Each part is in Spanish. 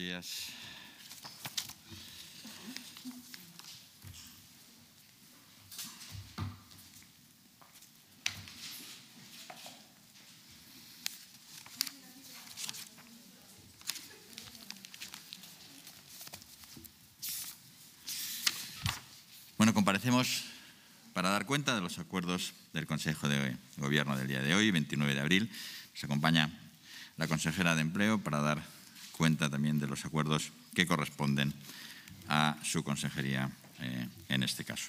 días. Bueno, comparecemos para dar cuenta de los acuerdos del Consejo de Gobierno del día de hoy, 29 de abril. Nos acompaña la consejera de Empleo para dar cuenta también de los acuerdos que corresponden a su consejería en este caso.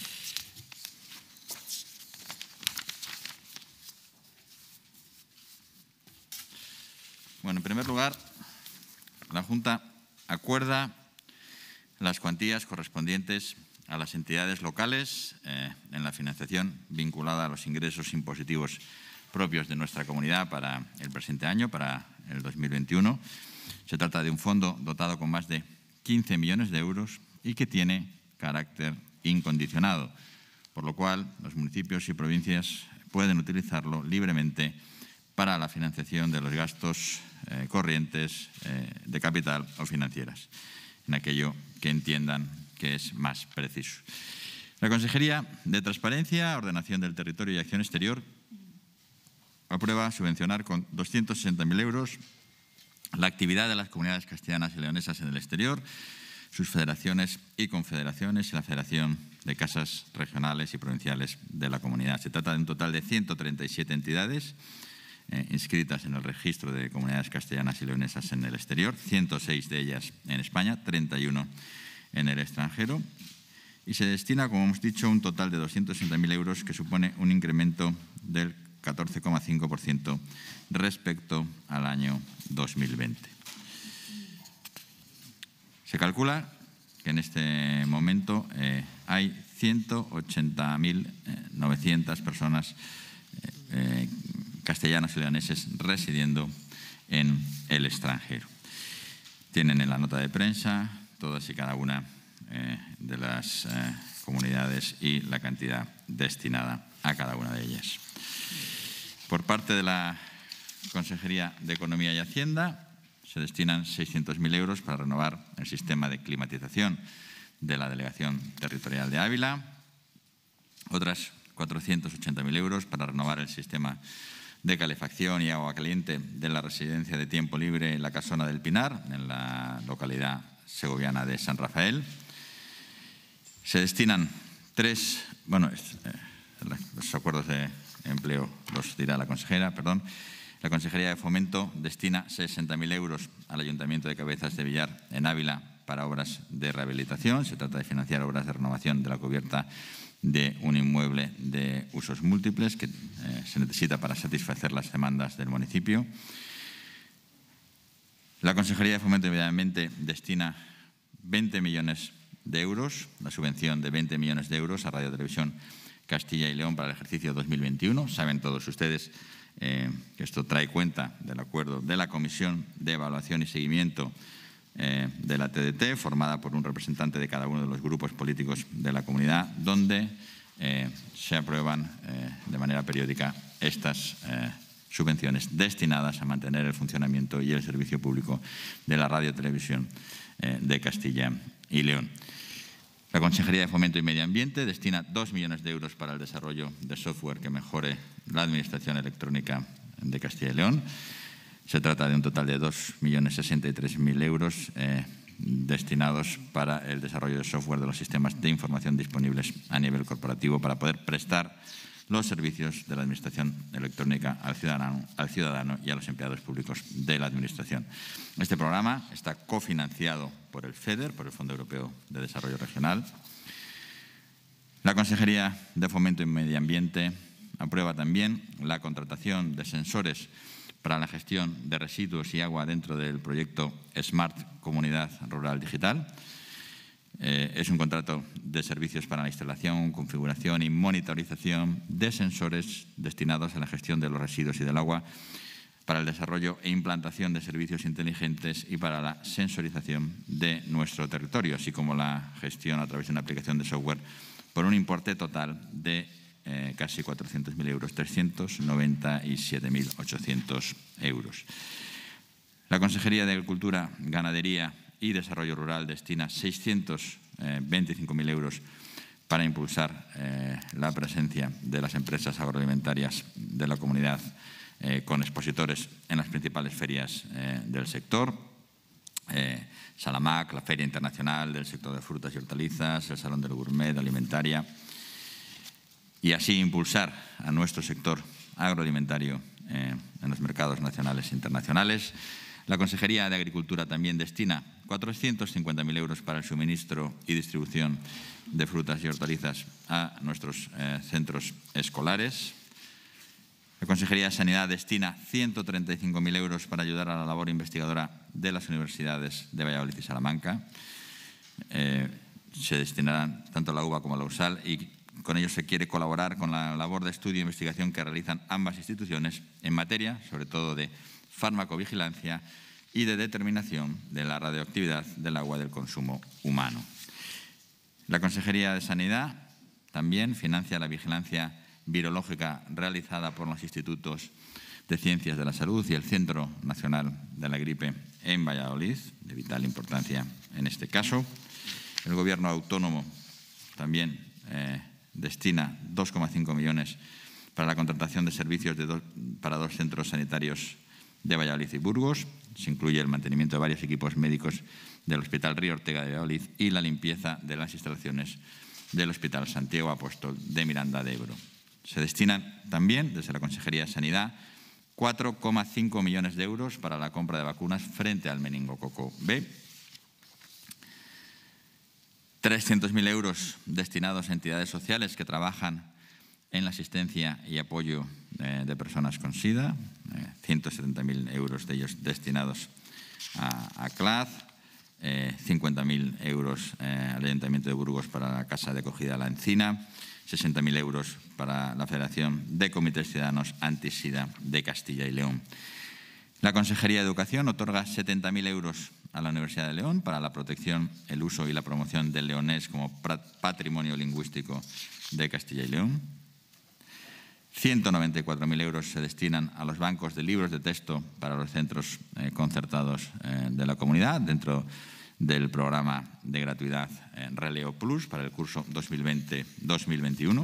Bueno, en primer lugar, la Junta acuerda las cuantías correspondientes a las entidades locales en la financiación vinculada a los ingresos impositivos propios de nuestra comunidad para el presente año, para el 2021. Se trata de un fondo dotado con más de 15 millones de euros y que tiene carácter incondicionado, por lo cual los municipios y provincias pueden utilizarlo libremente para la financiación de los gastos corrientes de capital o financieras, en aquello que entiendan que es más preciso. La Consejería de Transparencia, Ordenación del Territorio y Acción Exterior aprueba subvencionar con 260.000 euros la actividad de las comunidades castellanas y leonesas en el exterior, sus federaciones y confederaciones y la Federación de Casas Regionales y Provinciales de la Comunidad. Se trata de un total de 137 entidades inscritas en el registro de comunidades castellanas y leonesas en el exterior, 106 de ellas en España, 31 en el extranjero, y se destina, como hemos dicho, un total de 260.000 euros, que supone un incremento del 14,5% respecto al año 2020. Se calcula que en este momento hay 180.900 personas castellanos y leoneses residiendo en el extranjero. Tienen en la nota de prensa todas y cada una de las comunidades y la cantidad destinada a cada una de ellas. Por parte de la Consejería de Economía y Hacienda se destinan 600.000 euros para renovar el sistema de climatización de la Delegación Territorial de Ávila, otras 480.000 euros para renovar el sistema de calefacción y agua caliente de la residencia de tiempo libre La Casona del Pinar, en la localidad segoviana de San Rafael. Se destinan los acuerdos de empleo los dirá la consejera, La Consejería de Fomento destina 60.000 euros al Ayuntamiento de Cabezas de Villar en Ávila para obras de rehabilitación. Se trata de financiar obras de renovación de la cubierta de un inmueble de usos múltiples que se necesita para satisfacer las demandas del municipio. La Consejería de Fomento y Medio Ambiente destina 20 millones de euros, la subvención de 20 millones de euros a Radio Televisión Castilla y León para el ejercicio 2021. Saben todos ustedes que esto trae cuenta del acuerdo de la Comisión de Evaluación y Seguimiento de la TDT, formada por un representante de cada uno de los grupos políticos de la comunidad, donde se aprueban de manera periódica estas subvenciones destinadas a mantener el funcionamiento y el servicio público de la Radio Televisión de Castilla y León. La Consejería de Fomento y Medio Ambiente destina 2 millones de euros para el desarrollo de software que mejore la administración electrónica de Castilla y León. Se trata de un total de 2.063.000 euros destinados para el desarrollo de software de los sistemas de información disponibles a nivel corporativo para poder prestar los servicios de la administración electrónica al ciudadano y a los empleados públicos de la administración. Este programa está cofinanciado por el FEDER, por el Fondo Europeo de Desarrollo Regional. La Consejería de Fomento y Medio Ambiente aprueba también la contratación de sensores para la gestión de residuos y agua dentro del proyecto Smart Comunidad Rural Digital. Es un contrato de servicios para la instalación, configuración y monitorización de sensores destinados a la gestión de los residuos y del agua, para el desarrollo e implantación de servicios inteligentes y para la sensorización de nuestro territorio, así como la gestión a través de una aplicación de software por un importe total de casi 400.000 euros, 397.800 euros. La Consejería de Agricultura, Ganadería y Desarrollo Rural destina 625.000 euros para impulsar la presencia de las empresas agroalimentarias de la comunidad con expositores en las principales ferias del sector. Salamac, la Feria Internacional del Sector de Frutas y Hortalizas, el Salón del Gourmet, Alimentaria, y así impulsar a nuestro sector agroalimentario en los mercados nacionales e internacionales. La Consejería de Agricultura también destina 450.000 euros para el suministro y distribución de frutas y hortalizas a nuestros centros escolares. La Consejería de Sanidad destina 135.000 euros para ayudar a la labor investigadora de las universidades de Valladolid y Salamanca. Se destinarán tanto a la UBA como a la USAL y con ello se quiere colaborar con la labor de estudio e investigación que realizan ambas instituciones en materia, sobre todo de farmacovigilancia y de determinación de la radioactividad del agua del consumo humano. La Consejería de Sanidad también financia la vigilancia virológica realizada por los institutos de Ciencias de la Salud y el Centro Nacional de la Gripe en Valladolid, de vital importancia en este caso. El Gobierno autónomo también destina 2,5 millones para la contratación de servicios para 2 centros sanitarios de Valladolid y Burgos. Se incluye el mantenimiento de varios equipos médicos del Hospital Río Ortega de Valladolid y la limpieza de las instalaciones del Hospital Santiago Apóstol de Miranda de Ebro. Se destinan también, desde la Consejería de Sanidad, 4,5 millones de euros para la compra de vacunas frente al meningococo B. 300.000 euros destinados a entidades sociales que trabajan en la asistencia y apoyo de personas con SIDA, 170.000 euros de ellos destinados a CLAD, 50.000 euros al Ayuntamiento de Burgos para la Casa de Acogida La Encina, 60.000 euros para la Federación de Comités Ciudadanos Anti-SIDA de Castilla y León. La Consejería de Educación otorga 70.000 euros a la Universidad de León para la protección, el uso y la promoción del leonés como patrimonio lingüístico de Castilla y León. 194.000 euros se destinan a los bancos de libros de texto para los centros concertados de la comunidad dentro del programa de gratuidad Releo Plus para el curso 2020-2021.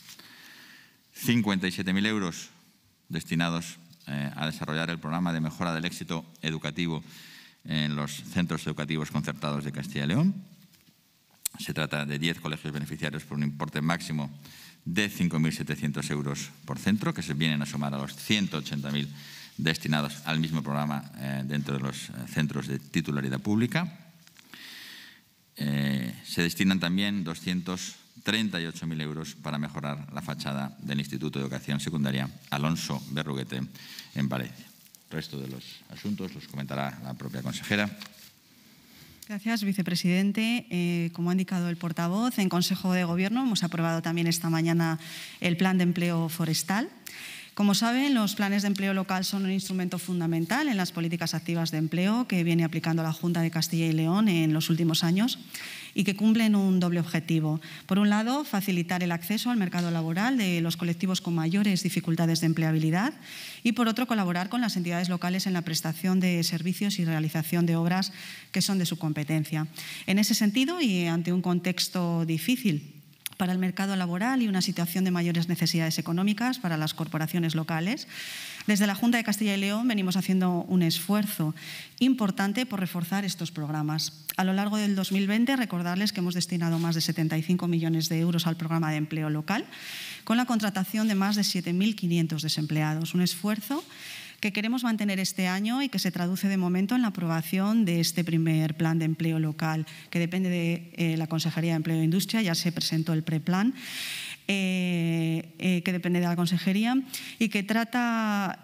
57.000 euros destinados a desarrollar el programa de mejora del éxito educativo en los centros educativos concertados de Castilla y León. Se trata de 10 colegios beneficiarios por un importe máximo de 5.700 euros por centro, que se vienen a sumar a los 180.000 destinados al mismo programa dentro de los centros de titularidad pública. Se destinan también 238.000 euros para mejorar la fachada del Instituto de Educación Secundaria Alonso Berruguete en Valencia. El resto de los asuntos los comentará la propia consejera. Gracias, vicepresidente. Como ha indicado el portavoz, en Consejo de Gobierno hemos aprobado también esta mañana el Plan de Empleo Forestal. Como saben, los planes de empleo local son un instrumento fundamental en las políticas activas de empleo que viene aplicando la Junta de Castilla y León en los últimos años y que cumplen un doble objetivo. Por un lado, facilitar el acceso al mercado laboral de los colectivos con mayores dificultades de empleabilidad y, por otro, colaborar con las entidades locales en la prestación de servicios y realización de obras que son de su competencia. En ese sentido, y ante un contexto difícil para el mercado laboral y una situación de mayores necesidades económicas para las corporaciones locales, desde la Junta de Castilla y León venimos haciendo un esfuerzo importante por reforzar estos programas. A lo largo del 2020, recordarles que hemos destinado más de 75 millones de euros al programa de empleo local, con la contratación de más de 7.500 desempleados. Un esfuerzo que queremos mantener este año y que se traduce de momento en la aprobación de este primer plan de empleo local, que depende de la Consejería de Empleo e Industria. Ya se presentó el preplan, que depende de la Consejería y que trata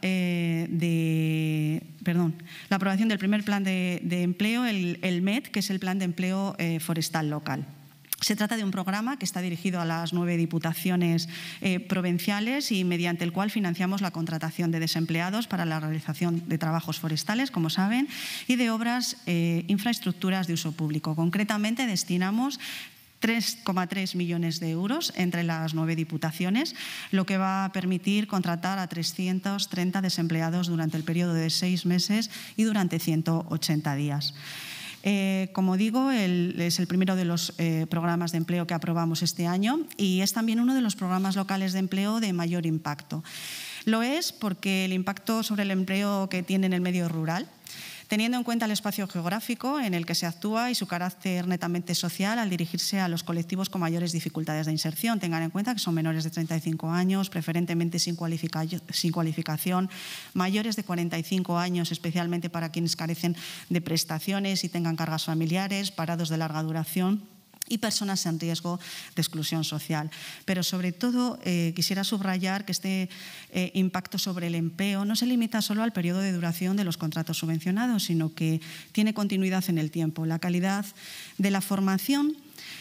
la aprobación del primer plan de empleo, el MET, que es el Plan de Empleo Forestal Local. Se trata de un programa que está dirigido a las 9 diputaciones provinciales y mediante el cual financiamos la contratación de desempleados para la realización de trabajos forestales, como saben, y de obras, infraestructuras de uso público. Concretamente, destinamos 3,3 millones de euros entre las 9 diputaciones, lo que va a permitir contratar a 330 desempleados durante el periodo de 6 meses y durante 180 días. Como digo, es el primero de los programas de empleo que aprobamos este año y es también uno de los programas locales de empleo de mayor impacto. Lo es porque el impacto sobre el empleo que tiene en el medio rural, teniendo en cuenta el espacio geográfico en el que se actúa y su carácter netamente social al dirigirse a los colectivos con mayores dificultades de inserción. Tengan en cuenta que son menores de 35 años, preferentemente sin cualificación, mayores de 45 años, especialmente para quienes carecen de prestaciones y tengan cargas familiares, parados de larga duración y personas en riesgo de exclusión social. Pero sobre todo quisiera subrayar que este impacto sobre el empleo no se limita solo al periodo de duración de los contratos subvencionados, sino que tiene continuidad en el tiempo. La calidad de la formación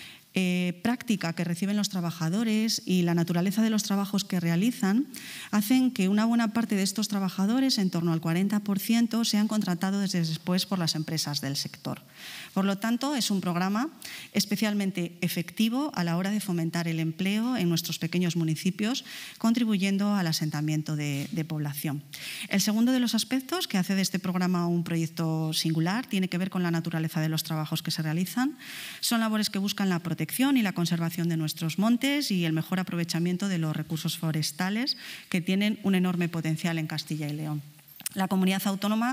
práctica que reciben los trabajadores y la naturaleza de los trabajos que realizan hacen que una buena parte de estos trabajadores, en torno al 40%, sean contratados desde después por las empresas del sector. Por lo tanto, es un programa especialmente efectivo a la hora de fomentar el empleo en nuestros pequeños municipios, contribuyendo al asentamiento de población. El segundo de los aspectos que hace de este programa un proyecto singular tiene que ver con la naturaleza de los trabajos que se realizan. Son labores que buscan la protección y la conservación de nuestros montes y el mejor aprovechamiento de los recursos forestales que tienen un enorme potencial en Castilla y León. La comunidad autónoma,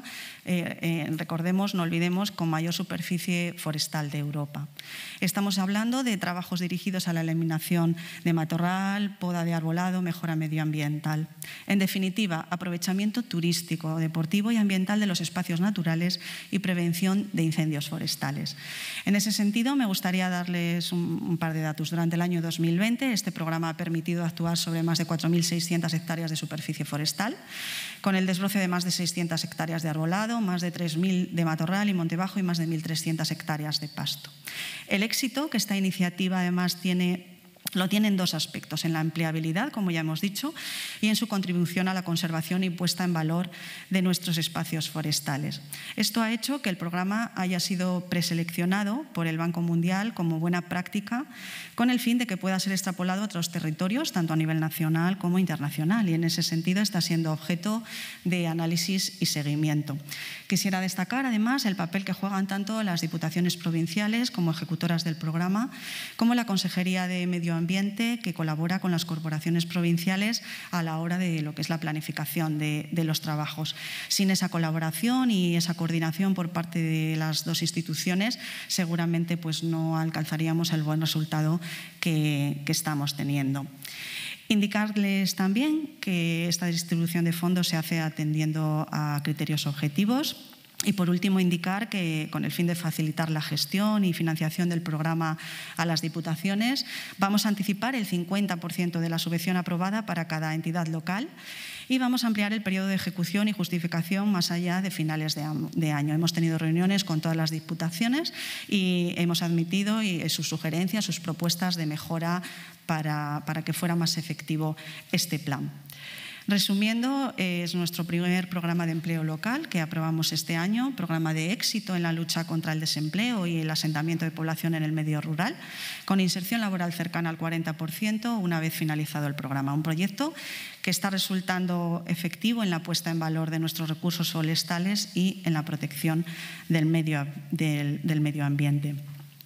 recordemos, no olvidemos, con mayor superficie forestal de Europa. Estamos hablando de trabajos dirigidos a la eliminación de matorral, poda de arbolado, mejora medioambiental. En definitiva, aprovechamiento turístico, deportivo y ambiental de los espacios naturales y prevención de incendios forestales. En ese sentido, me gustaría darles un par de datos. Durante el año 2020, este programa ha permitido actuar sobre más de 4.600 hectáreas de superficie forestal, con el desbroce de más de 600 hectáreas de arbolado, más de 3.000 de matorral y monte bajo y más de 1.300 hectáreas de pasto. El éxito que esta iniciativa además lo tiene en dos aspectos, en la empleabilidad, como ya hemos dicho, y en su contribución a la conservación y puesta en valor de nuestros espacios forestales. Esto ha hecho que el programa haya sido preseleccionado por el Banco Mundial como buena práctica, con el fin de que pueda ser extrapolado a otros territorios, tanto a nivel nacional como internacional, y en ese sentido está siendo objeto de análisis y seguimiento. Quisiera destacar, además, el papel que juegan tanto las diputaciones provinciales como ejecutoras del programa, como la Consejería de Medio Ambiente, que colabora con las corporaciones provinciales a la hora de lo que es la planificación de los trabajos. Sin esa colaboración y esa coordinación por parte de las dos instituciones, seguramente pues, no alcanzaríamos el buen resultado que estamos teniendo. Indicarles también que esta distribución de fondos se hace atendiendo a criterios objetivos. Y, por último, indicar que, con el fin de facilitar la gestión y financiación del programa a las diputaciones, vamos a anticipar el 50% de la subvención aprobada para cada entidad local y vamos a ampliar el periodo de ejecución y justificación más allá de finales de año. Hemos tenido reuniones con todas las diputaciones y hemos admitido sus sugerencias, sus propuestas de mejora para que fuera más efectivo este plan. Resumiendo, es nuestro primer programa de empleo local que aprobamos este año, programa de éxito en la lucha contra el desempleo y el asentamiento de población en el medio rural, con inserción laboral cercana al 40% una vez finalizado el programa. Un proyecto que está resultando efectivo en la puesta en valor de nuestros recursos forestales y en la protección del medio ambiente.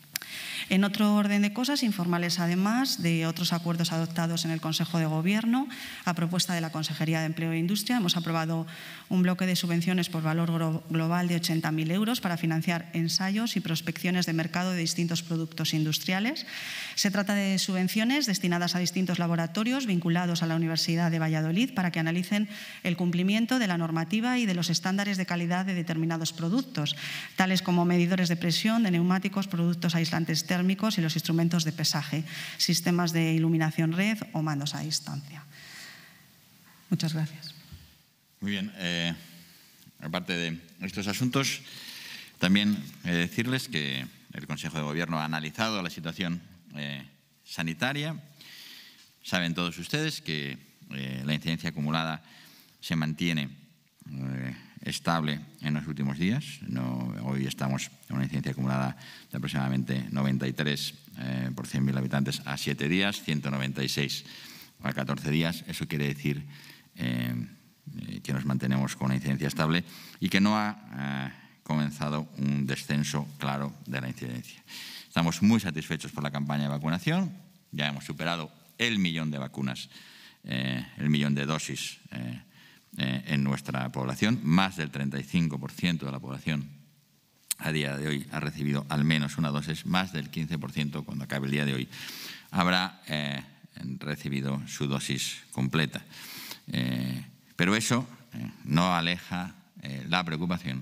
En otro orden de cosas, informarles además de otros acuerdos adoptados en el Consejo de Gobierno. A propuesta de la Consejería de Empleo e Industria hemos aprobado un bloque de subvenciones por valor global de 80.000 euros para financiar ensayos y prospecciones de mercado de distintos productos industriales. Se trata de subvenciones destinadas a distintos laboratorios vinculados a la Universidad de Valladolid para que analicen el cumplimiento de la normativa y de los estándares de calidad de determinados productos, tales como medidores de presión, de neumáticos, productos aislantes térmicos y los instrumentos de pesaje, sistemas de iluminación red o mandos a distancia. Muchas gracias. Muy bien. Aparte de estos asuntos, también decirles que el Consejo de Gobierno ha analizado la situación sanitaria. Saben todos ustedes que la incidencia acumulada se mantiene estable en los últimos días. Hoy estamos en una incidencia acumulada de aproximadamente 93 por 100.000 habitantes a 7 días, 196 a 14 días. Eso quiere decir que nos mantenemos con una incidencia estable y que no ha comenzado un descenso claro de la incidencia. Estamos muy satisfechos por la campaña de vacunación. Ya hemos superado el millón de vacunas, el millón de dosis en nuestra población. Más del 35% de la población a día de hoy ha recibido al menos una dosis. Más del 15% cuando acabe el día de hoy habrá recibido su dosis completa. Pero eso no aleja la preocupación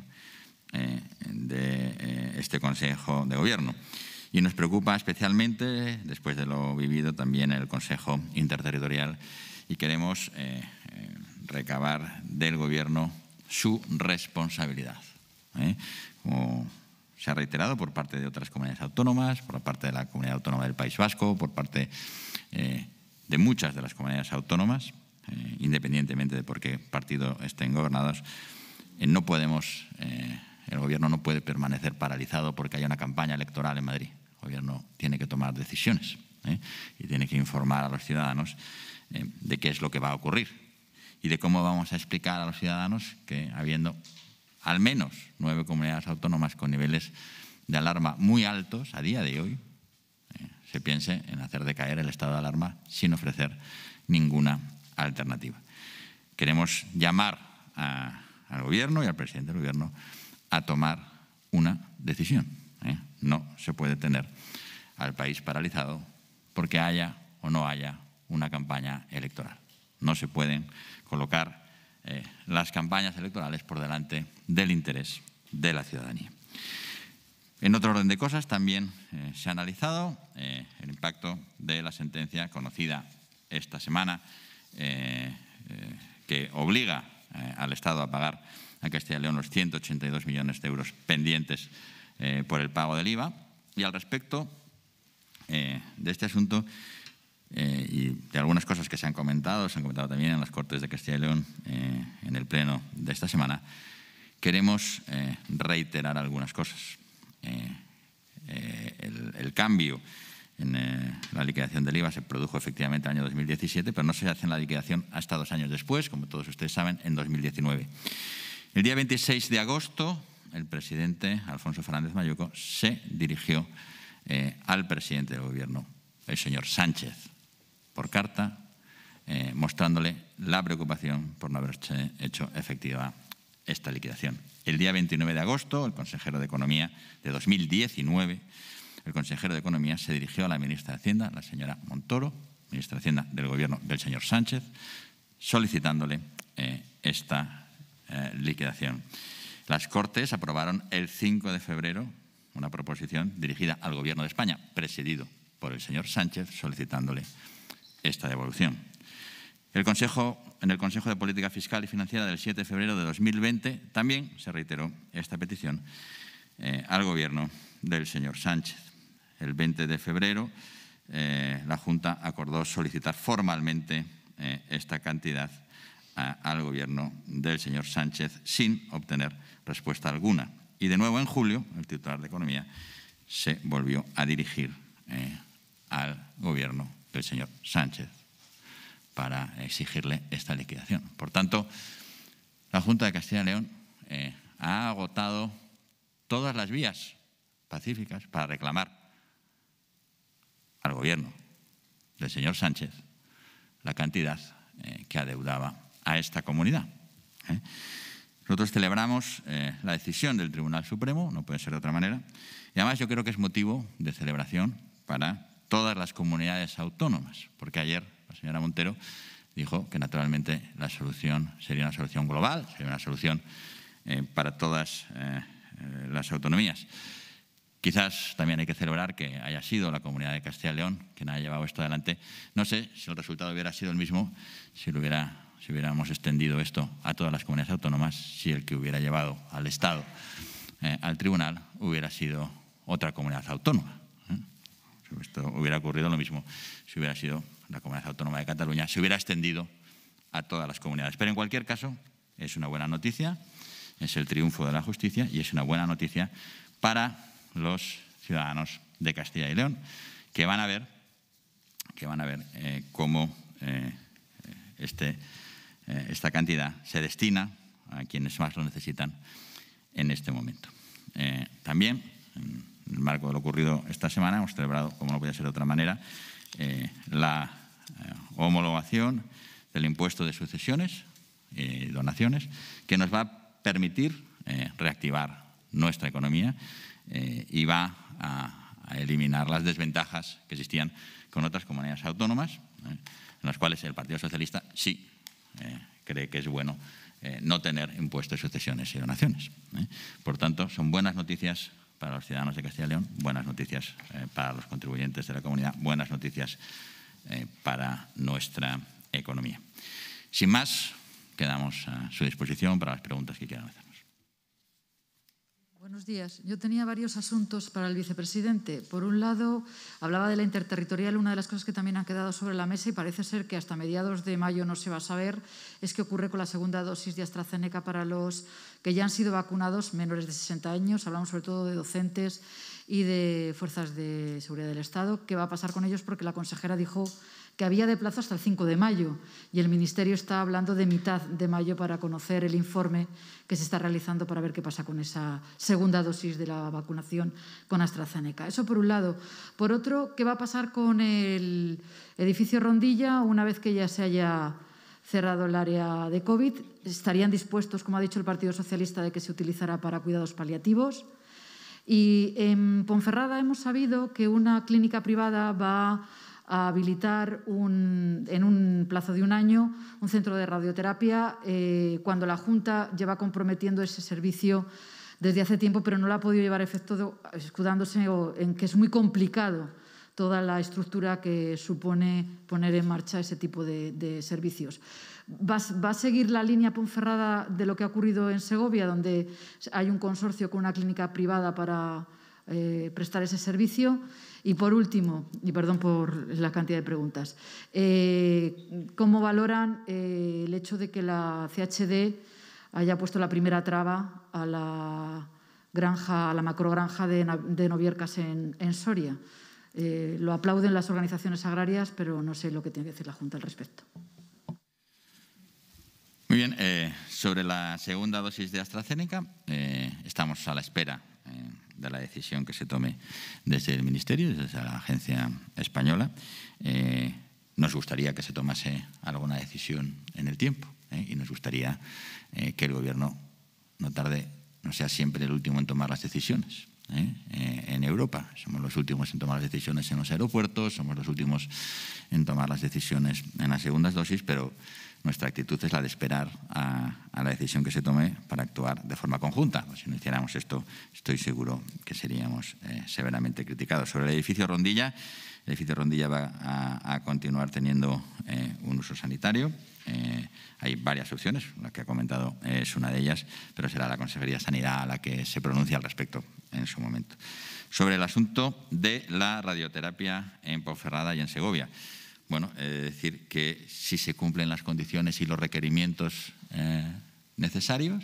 de este Consejo de Gobierno. Y nos preocupa especialmente, después de lo vivido también en el Consejo Interterritorial, y queremos recabar del Gobierno su responsabilidad. Como se ha reiterado por parte de otras comunidades autónomas, por parte de la Comunidad Autónoma del País Vasco, por parte de muchas de las comunidades autónomas, independientemente de por qué partido estén gobernados, no podemos, el Gobierno no puede permanecer paralizado porque haya una campaña electoral en Madrid. El Gobierno tiene que tomar decisiones y tiene que informar a los ciudadanos de qué es lo que va a ocurrir y de cómo vamos a explicar a los ciudadanos que, habiendo al menos 9 comunidades autónomas con niveles de alarma muy altos a día de hoy, se piense en hacer decaer el estado de alarma sin ofrecer ninguna alternativa. Queremos llamar al Gobierno y al presidente del Gobierno a tomar una decisión. No se puede tener al país paralizado porque haya o no haya una campaña electoral. No se pueden colocar las campañas electorales por delante del interés de la ciudadanía. En otro orden de cosas, también se ha analizado el impacto de la sentencia conocida esta semana que obliga al Estado a pagar a Castilla y León los 182 millones de euros pendientes por el pago del IVA. Y al respecto de este asunto y de algunas cosas que se han comentado también en las Cortes de Castilla y León en el pleno de esta semana, queremos reiterar algunas cosas. El cambio en la liquidación del IVA se produjo efectivamente en el año 2017, pero no se hace en la liquidación hasta 2 años después, como todos ustedes saben, en 2019. El día 26 de agosto, el presidente Alfonso Fernández Mañueco se dirigió al presidente del Gobierno, el señor Sánchez, por carta, mostrándole la preocupación por no haberse hecho efectiva esta liquidación. El día 29 de agosto, el consejero de Economía de 2019, el consejero de Economía se dirigió a la ministra de Hacienda, la señora Montoro, ministra de Hacienda del Gobierno del señor Sánchez, solicitándole esta liquidación. Las Cortes aprobaron el 5 de febrero una proposición dirigida al Gobierno de España, presidido por el señor Sánchez, solicitándole esta devolución. En el Consejo de Política Fiscal y Financiera del 7 de febrero de 2020 también se reiteró esta petición al Gobierno del señor Sánchez. El 20 de febrero la Junta acordó solicitar formalmente esta cantidad al Gobierno del señor Sánchez sin obtener respuesta alguna. Y de nuevo en julio, el titular de Economía se volvió a dirigir al Gobierno del señor Sánchez para exigirle esta liquidación. Por tanto, la Junta de Castilla y León ha agotado todas las vías pacíficas para reclamar al Gobierno del señor Sánchez la cantidad que adeudaba a esta comunidad. Nosotros celebramos la decisión del Tribunal Supremo, no puede ser de otra manera, y además yo creo que es motivo de celebración para todas las comunidades autónomas, porque ayer la señora Montero dijo que naturalmente la solución sería una solución global, sería una solución para todas las autonomías. Quizás también hay que celebrar que haya sido la Comunidad de Castilla y León quien haya llevado esto adelante. No sé si el resultado hubiera sido el mismo si hubiéramos extendido esto a todas las comunidades autónomas, si el que hubiera llevado al Estado al tribunal hubiera sido otra comunidad autónoma. Esto hubiera ocurrido lo mismo si hubiera sido la Comunidad Autónoma de Cataluña, se hubiera extendido a todas las comunidades. Pero en cualquier caso, es una buena noticia es el triunfo de la justicia y es una buena noticia para los ciudadanos de Castilla y León, que van a ver cómo esta cantidad se destina a quienes más lo necesitan en este momento. También, en el marco de lo ocurrido esta semana, hemos celebrado, como no podía ser de otra manera, la homologación del impuesto de sucesiones y donaciones, que nos va a permitir reactivar nuestra economía y va a eliminar las desventajas que existían con otras comunidades autónomas, en las cuales el Partido Socialista sí cree que es bueno no tener impuestos de sucesiones y donaciones. Por tanto, son buenas noticias para los ciudadanos de Castilla y León, buenas noticias para los contribuyentes de la comunidad, buenas noticias para nuestra economía. Sin más, quedamos a su disposición para las preguntas que quieran hacernos. Buenos días. Yo tenía varios asuntos para el vicepresidente. Por un lado, hablaba de la interterritorial. Una de las cosas que también han quedado sobre la mesa y parece ser que hasta mediados de mayo no se va a saber es qué ocurre con la segunda dosis de AstraZeneca para los que ya han sido vacunados menores de 60 años. Hablamos sobre todo de docentes y de fuerzas de seguridad del Estado. ¿Qué va a pasar con ellos? Porque la consejera dijo que había de plazo hasta el 5 de mayo y el Ministerio está hablando de mitad de mayo para conocer el informe que se está realizando para ver qué pasa con esa segunda dosis de la vacunación con AstraZeneca. Eso por un lado. Por otro, ¿qué va a pasar con el edificio Rondilla una vez que ya se haya cerrado el área de COVID? ¿Estarían dispuestos, como ha dicho el Partido Socialista, de que se utilizara para cuidados paliativos? Y en Ponferrada hemos sabido que una clínica privada va a habilitar en un plazo de un año un centro de radioterapia cuando la Junta lleva comprometiendo ese servicio desde hace tiempo, pero no lo ha podido llevar a efecto, escudándose en que es muy complicado toda la estructura que supone poner en marcha ese tipo de servicios. ¿Va a seguir la línea Ponferrada de lo que ha ocurrido en Segovia, donde hay un consorcio con una clínica privada para prestar ese servicio? Y por último, y perdón por la cantidad de preguntas, ¿cómo valoran el hecho de que la CHD haya puesto la primera traba a la macrogranja de Noviercas en Soria? Lo aplauden las organizaciones agrarias, pero no sé lo que tiene que decir la Junta al respecto. Muy bien. Sobre la segunda dosis de AstraZeneca, estamos a la espera de la decisión que se tome desde el Ministerio, desde la Agencia Española. Nos gustaría que se tomase alguna decisión en el tiempo y nos gustaría que el Gobierno no sea siempre el último en tomar las decisiones. En Europa somos los últimos en tomar las decisiones en los aeropuertos, somos los últimos en tomar las decisiones en las segundas dosis, pero nuestra actitud es la de esperar a la decisión que se tome para actuar de forma conjunta. Si no hiciéramos esto, estoy seguro que seríamos severamente criticados. Sobre el edificio Rondilla va a continuar teniendo un uso sanitario. Hay varias opciones, la que ha comentado es una de ellas, pero será la Consejería de Sanidad la que se pronuncie al respecto en su momento. Sobre el asunto de la radioterapia en Ponferrada y en Segovia. Bueno, decir que si se cumplen las condiciones y los requerimientos necesarios,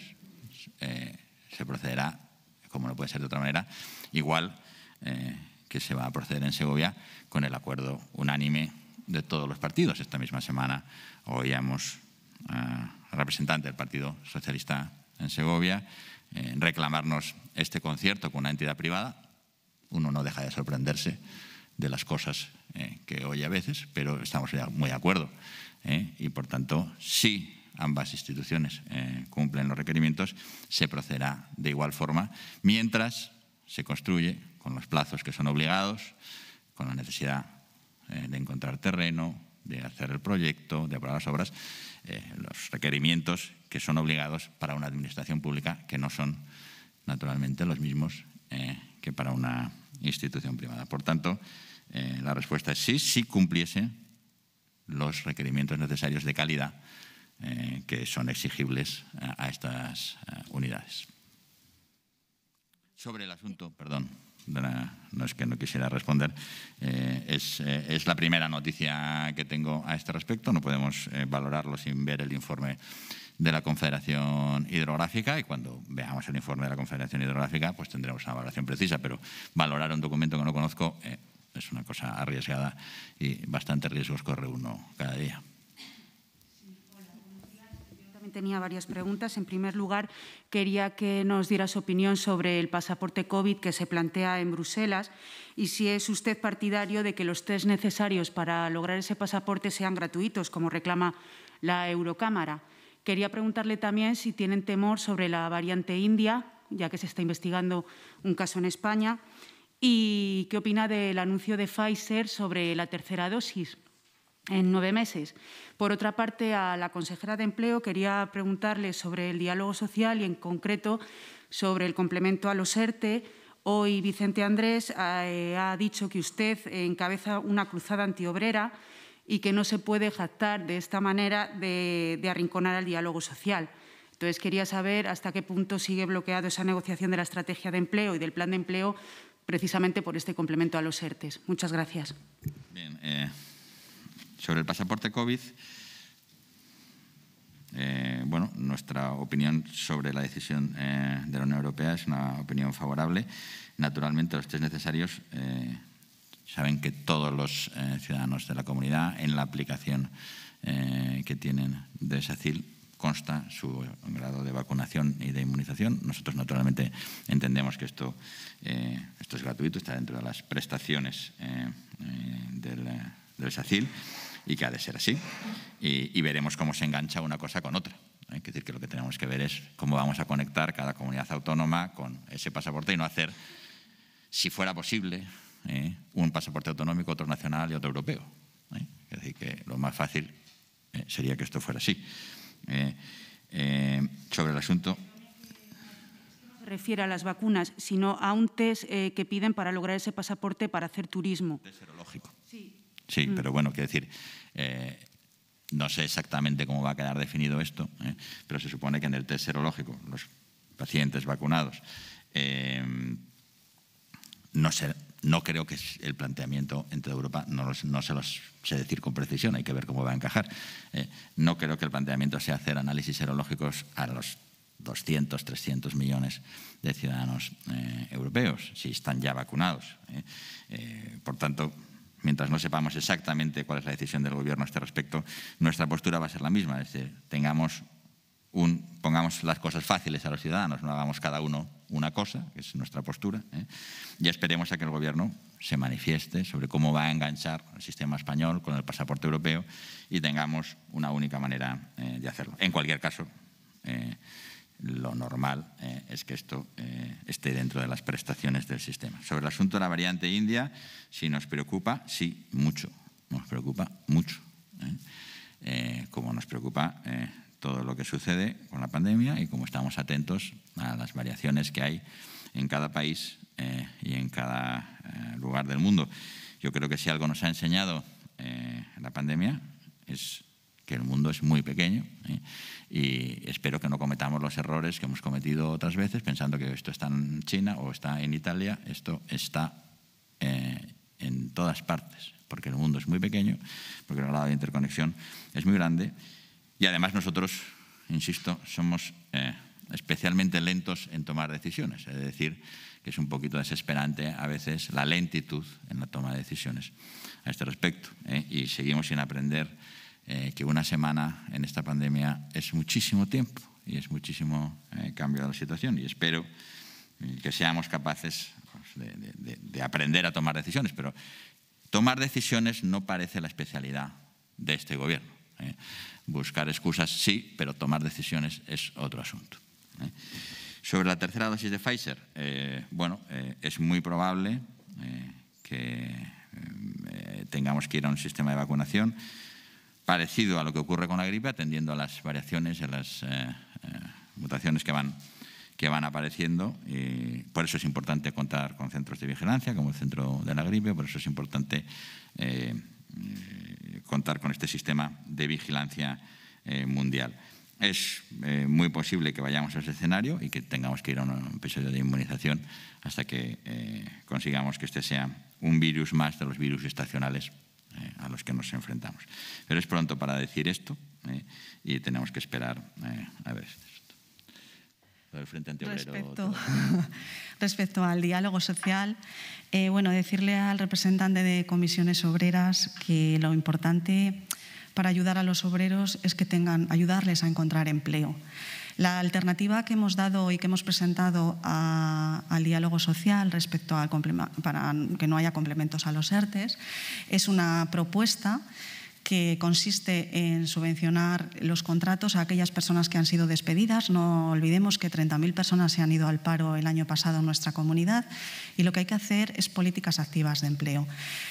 se procederá, como no puede ser de otra manera, igual que se va a proceder en Segovia con el acuerdo unánime de todos los partidos. Esta misma semana oíamos al representante del Partido Socialista en Segovia reclamarnos este concierto con una entidad privada. Uno no deja de sorprenderse de las cosas que oye a veces, pero estamos muy de acuerdo. Y, por tanto, si ambas instituciones cumplen los requerimientos, se procederá de igual forma, mientras se construye con los plazos que son obligados, con la necesidad de encontrar terreno, de hacer el proyecto, de aprobar las obras, los requerimientos que son obligados para una administración pública, que no son, naturalmente, los mismos que para una institución privada. Por tanto, la respuesta es sí, si cumpliese los requerimientos necesarios de calidad que son exigibles a estas unidades. Sobre el asunto, perdón, no es que no quisiera responder, es la primera noticia que tengo a este respecto. No podemos valorarlo sin ver el informe de la Confederación Hidrográfica, y cuando veamos el informe de la Confederación Hidrográfica pues tendremos una valoración precisa, pero valorar un documento que no conozco es una cosa arriesgada y bastante riesgos corre uno cada día. Tenía varias preguntas. En primer lugar, quería que nos diera su opinión sobre el pasaporte COVID que se plantea en Bruselas y si es usted partidario de que los test necesarios para lograr ese pasaporte sean gratuitos, como reclama la Eurocámara. Quería preguntarle también si tienen temor sobre la variante india, ya que se está investigando un caso en España, y qué opina del anuncio de Pfizer sobre la tercera dosis en 9 meses. Por otra parte, a la consejera de Empleo quería preguntarle sobre el diálogo social y, en concreto, sobre el complemento a los ERTE. Hoy Vicente Andrés ha dicho que usted encabeza una cruzada antiobrera y que no se puede jactar de esta manera de arrinconar al diálogo social. Entonces, quería saber hasta qué punto sigue bloqueado esa negociación de la estrategia de empleo y del plan de empleo precisamente por este complemento a los ERTE. Muchas gracias. Bien, sobre el pasaporte COVID, bueno, nuestra opinión sobre la decisión de la Unión Europea es una opinión favorable. Naturalmente, los test necesarios saben que todos los ciudadanos de la comunidad, en la aplicación que tienen de SACIL, consta su grado de vacunación y de inmunización. Nosotros, naturalmente, entendemos que esto es gratuito, está dentro de las prestaciones del SACIL, y que ha de ser así. Y veremos cómo se engancha una cosa con otra. Es decir, que lo que tenemos que ver es cómo vamos a conectar cada comunidad autónoma con ese pasaporte y no hacer, si fuera posible, un pasaporte autonómico, otro nacional y otro europeo. Es decir, que lo más fácil sería que esto fuera así. Sobre el asunto... No se refiere a las vacunas, sino a un test que piden para lograr ese pasaporte para hacer turismo. Test serológico. Sí. Sí, pero bueno, quiero decir, no sé exactamente cómo va a quedar definido esto, pero se supone que en el test serológico los pacientes vacunados, no creo que el planteamiento entre Europa, no se los sé decir con precisión, hay que ver cómo va a encajar. No creo que el planteamiento sea hacer análisis serológicos a los 200, 300 millones de ciudadanos europeos, si están ya vacunados. Por tanto, mientras no sepamos exactamente cuál es la decisión del Gobierno a este respecto, nuestra postura va a ser la misma. Es decir, pongamos las cosas fáciles a los ciudadanos, no hagamos cada uno una cosa, que es nuestra postura, y esperemos a que el Gobierno se manifieste sobre cómo va a enganchar el sistema español con el pasaporte europeo y tengamos una única manera de hacerlo. En cualquier caso, lo normal es que esto esté dentro de las prestaciones del sistema. Sobre el asunto de la variante india, si nos preocupa, sí, mucho. Nos preocupa mucho. Como nos preocupa todo lo que sucede con la pandemia y como estamos atentos a las variaciones que hay en cada país y en cada lugar del mundo. Yo creo que si algo nos ha enseñado la pandemia es que el mundo es muy pequeño y espero que no cometamos los errores que hemos cometido otras veces pensando que esto está en China o está en Italia. Esto está en todas partes, porque el mundo es muy pequeño, porque el grado de interconexión es muy grande y además nosotros, insisto, somos especialmente lentos en tomar decisiones. Es decir, que es un poquito desesperante a veces la lentitud en la toma de decisiones a este respecto. Y seguimos sin aprender que una semana en esta pandemia es muchísimo tiempo y es muchísimo cambio de la situación. Y espero que seamos capaces de aprender a tomar decisiones, pero tomar decisiones no parece la especialidad de este Gobierno. Buscar excusas sí, pero tomar decisiones es otro asunto. Sobre la tercera dosis de Pfizer, es muy probable que tengamos que ir a un sistema de vacunación parecido a lo que ocurre con la gripe, atendiendo a las variaciones y a las mutaciones que van apareciendo. Y por eso es importante contar con centros de vigilancia, como el centro de la gripe, por eso es importante contar con este sistema de vigilancia mundial. Es muy posible que vayamos a ese escenario y que tengamos que ir a un episodio de inmunización hasta que consigamos que este sea un virus más de los virus estacionales a los que nos enfrentamos. Pero es pronto para decir esto y tenemos que esperar a ver esto. El Frente Antiobrero. Respecto al diálogo social, decirle al representante de Comisiones Obreras que lo importante para ayudar a los obreros es que ayudarles a encontrar empleo. La alternativa que hemos dado y que hemos presentado al diálogo social respecto para que no haya complementos a los ERTEs es una propuesta que consiste en subvencionar los contratos a aquellas personas que han sido despedidas. No olvidemos que 30.000 personas se han ido al paro el año pasado en nuestra comunidad y lo que hay que hacer es políticas activas de empleo.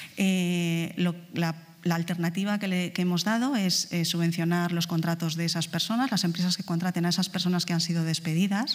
La alternativa que hemos dado es subvencionar los contratos de esas personas, las empresas que contraten a esas personas que han sido despedidas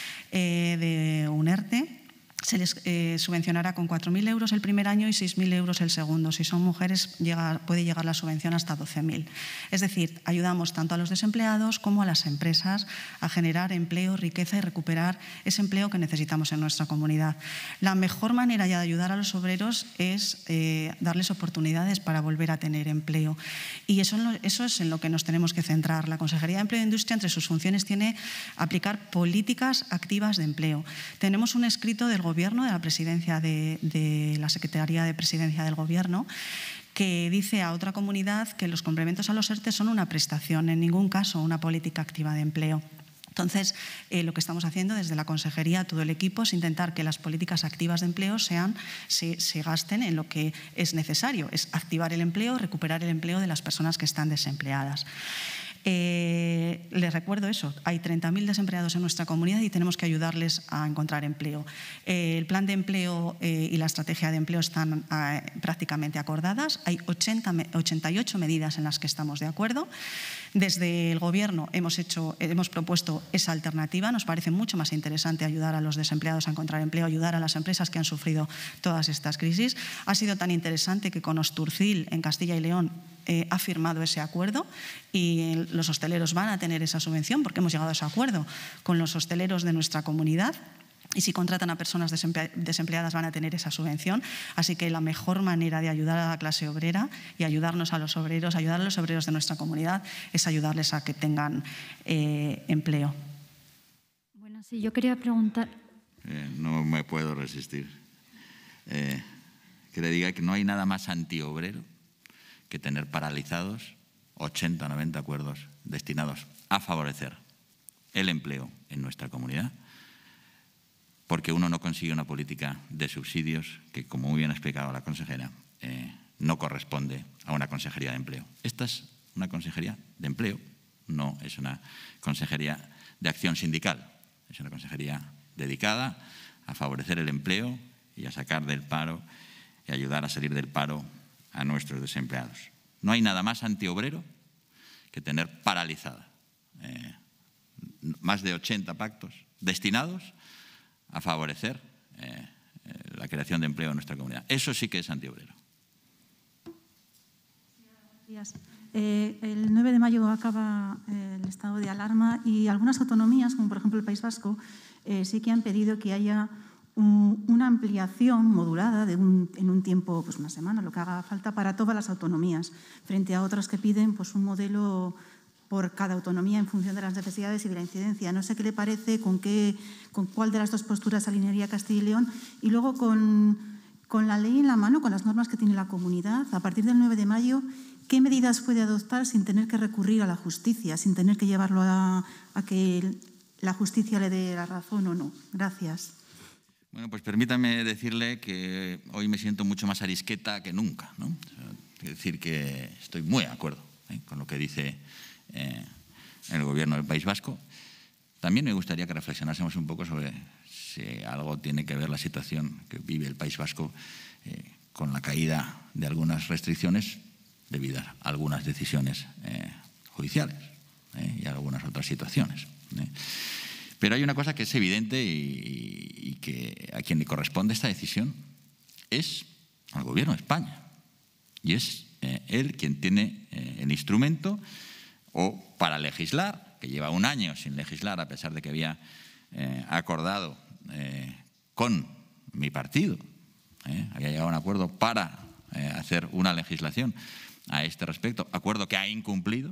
de un ERTE. Se les subvencionará con 4.000 euros el primer año y 6.000 euros el segundo. Si son mujeres, puede llegar la subvención hasta 12.000. Es decir, ayudamos tanto a los desempleados como a las empresas a generar empleo, riqueza y recuperar ese empleo que necesitamos en nuestra comunidad. La mejor manera ya de ayudar a los obreros es darles oportunidades para volver a tener empleo. Y eso es en lo que nos tenemos que centrar. La Consejería de Empleo e Industria, entre sus funciones, tiene aplicar políticas activas de empleo. Tenemos un escrito del Gobierno, de la presidencia de la Secretaría de Presidencia del Gobierno, que dice a otra comunidad que los complementos a los ERTE son una prestación, en ningún caso una política activa de empleo. Entonces, lo que estamos haciendo desde la Consejería, todo el equipo, es intentar que las políticas activas de empleo se gasten en lo que es necesario, es activar el empleo, recuperar el empleo de las personas que están desempleadas. Les recuerdo eso, hay 30.000 desempleados en nuestra comunidad y tenemos que ayudarles a encontrar empleo. El plan de empleo y la estrategia de empleo están prácticamente acordadas. Hay 88 medidas en las que estamos de acuerdo. Desde el Gobierno hemos propuesto esa alternativa. Nos parece mucho más interesante ayudar a los desempleados a encontrar empleo, ayudar a las empresas que han sufrido todas estas crisis. Ha sido tan interesante que con Osturcil, en Castilla y León, ha firmado ese acuerdo y los hosteleros van a tener esa subvención porque hemos llegado a ese acuerdo con los hosteleros de nuestra comunidad. Y si contratan a personas desempleadas van a tener esa subvención. Así que la mejor manera de ayudar a la clase obrera y ayudar a los obreros de nuestra comunidad es ayudarles a que tengan empleo. Bueno, sí, yo quería preguntar... No me puedo resistir. Que le diga que no hay nada más antiobrero que tener paralizados 80 o 90 acuerdos destinados a favorecer el empleo en nuestra comunidad, porque uno no consigue una política de subsidios que, como muy bien ha explicado la consejera, no corresponde a una consejería de empleo. Esta es una consejería de empleo, no es una consejería de acción sindical, es una consejería dedicada a favorecer el empleo y a sacar del paro y ayudar a salir del paro a nuestros desempleados. No hay nada más antiobrero que tener paralizada más de 80 pactos destinados a favorecer la creación de empleo en nuestra comunidad. Eso sí que es antiobrero. Gracias. El 9 de mayo acaba el estado de alarma y algunas autonomías, como por ejemplo el País Vasco, sí que han pedido que haya una ampliación modulada en un tiempo, pues una semana, lo que haga falta para todas las autonomías, frente a otras que piden pues un modelo por cada autonomía en función de las necesidades y de la incidencia. No sé qué le parece, con cuál de las dos posturas alinearía Castilla y León. Y luego con la ley en la mano, con las normas que tiene la comunidad, a partir del 9 de mayo, ¿qué medidas puede adoptar sin tener que recurrir a la justicia, sin tener que llevarlo a que la justicia le dé la razón o no? Gracias. Bueno, pues permítame decirle que hoy me siento mucho más arisqueta que nunca, ¿no? Es decir, que estoy muy de acuerdo con lo que dice el Gobierno del País Vasco. También me gustaría que reflexionásemos un poco sobre si algo tiene que ver la situación que vive el País Vasco con la caída de algunas restricciones debido a algunas decisiones judiciales y algunas otras situaciones. Pero hay una cosa que es evidente y que a quien le corresponde esta decisión es al Gobierno de España. Y es él quien tiene el instrumento o para legislar, que lleva un año sin legislar a pesar de que había acordado con mi partido, había llegado a un acuerdo para hacer una legislación a este respecto, acuerdo que ha incumplido,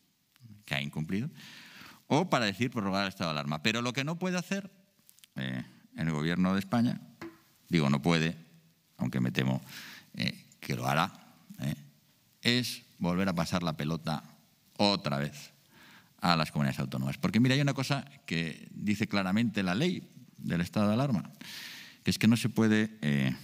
o para decir prorrogar el estado de alarma. Pero lo que no puede hacer el Gobierno de España, digo no puede, aunque me temo que lo hará, es volver a pasar la pelota otra vez a las comunidades autónomas. Porque mira, hay una cosa que dice claramente la ley del estado de alarma, que es que no se puede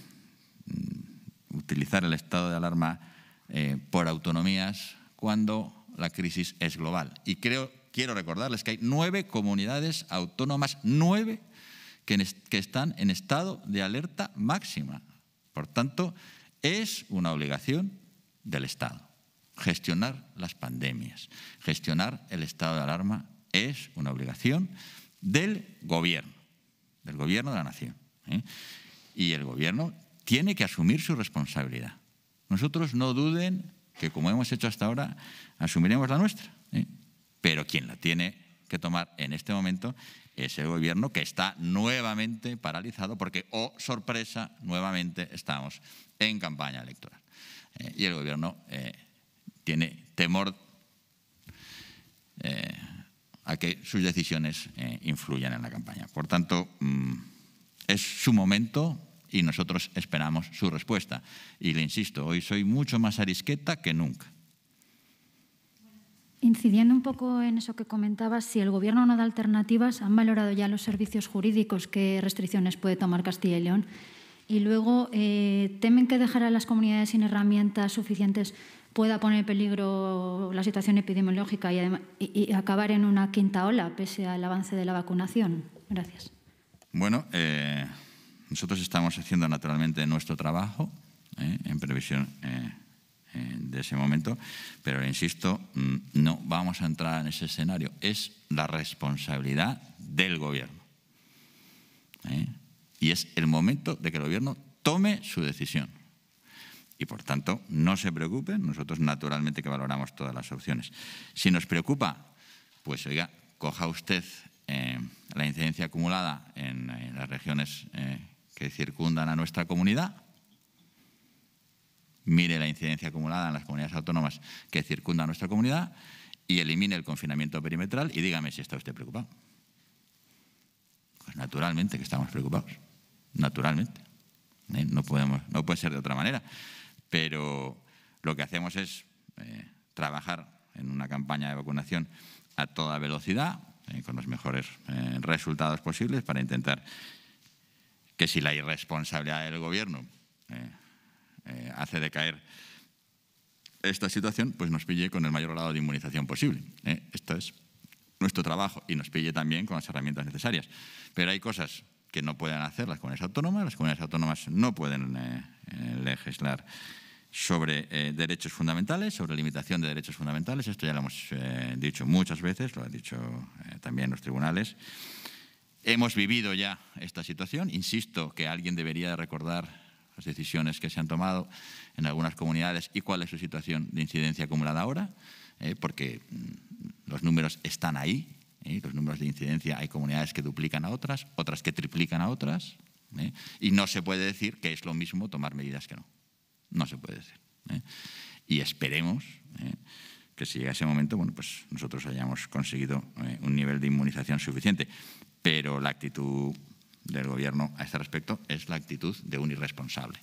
utilizar el estado de alarma por autonomías cuando la crisis es global. Y quiero recordarles que hay 9 comunidades autónomas, 9, que están en estado de alerta máxima. Por tanto, es una obligación del Estado gestionar las pandemias. Gestionar el estado de alarma es una obligación del Gobierno de la nación. Y el Gobierno tiene que asumir su responsabilidad. Nosotros no duden que, como hemos hecho hasta ahora, asumiremos la nuestra. Pero quien la tiene que tomar en este momento es el Gobierno, que está nuevamente paralizado porque, oh sorpresa, nuevamente estamos en campaña electoral. Y el Gobierno tiene temor a que sus decisiones influyan en la campaña. Por tanto, es su momento y nosotros esperamos su respuesta. Y le insisto, hoy soy mucho más arisqueta que nunca. Incidiendo un poco en eso que comentabas, si el Gobierno no da alternativas, ¿han valorado ya los servicios jurídicos qué restricciones puede tomar Castilla y León? Y luego, ¿temen que dejar a las comunidades sin herramientas suficientes pueda poner en peligro la situación epidemiológica y acabar en una quinta ola, pese al avance de la vacunación? Gracias. Bueno, nosotros estamos haciendo naturalmente nuestro trabajo en previsión de ese momento, pero le insisto, no vamos a entrar en ese escenario. Es la responsabilidad del Gobierno. Y es el momento de que el Gobierno tome su decisión. Y, por tanto, no se preocupen, nosotros naturalmente que valoramos todas las opciones. Si nos preocupa, pues oiga, coja usted la incidencia acumulada en las regiones que circundan a nuestra comunidad, mire la incidencia acumulada en las comunidades autónomas que circundan a nuestra comunidad y elimine el confinamiento perimetral y dígame si está usted preocupado. Pues naturalmente que estamos preocupados, naturalmente. No puede ser de otra manera. Pero lo que hacemos es trabajar en una campaña de vacunación a toda velocidad, con los mejores resultados posibles, para intentar que si la irresponsabilidad del Gobierno hace decaer esta situación, pues nos pille con el mayor grado de inmunización posible. Esto es nuestro trabajo y nos pille también con las herramientas necesarias. Pero hay cosas que no pueden hacer las comunidades autónomas no pueden legislar sobre derechos fundamentales, sobre limitación de derechos fundamentales. Esto ya lo hemos dicho muchas veces, lo han dicho también los tribunales. Hemos vivido ya esta situación. Insisto que alguien debería recordar las decisiones que se han tomado en algunas comunidades y cuál es su situación de incidencia acumulada ahora, porque los números están ahí. Los números de incidencia, hay comunidades que duplican a otras que triplican a otras, y no se puede decir que es lo mismo tomar medidas que no. No se puede decir. Y esperemos que si llega ese momento, bueno, pues nosotros hayamos conseguido un nivel de inmunización suficiente. Pero la actitud del Gobierno a este respecto es la actitud de un irresponsable.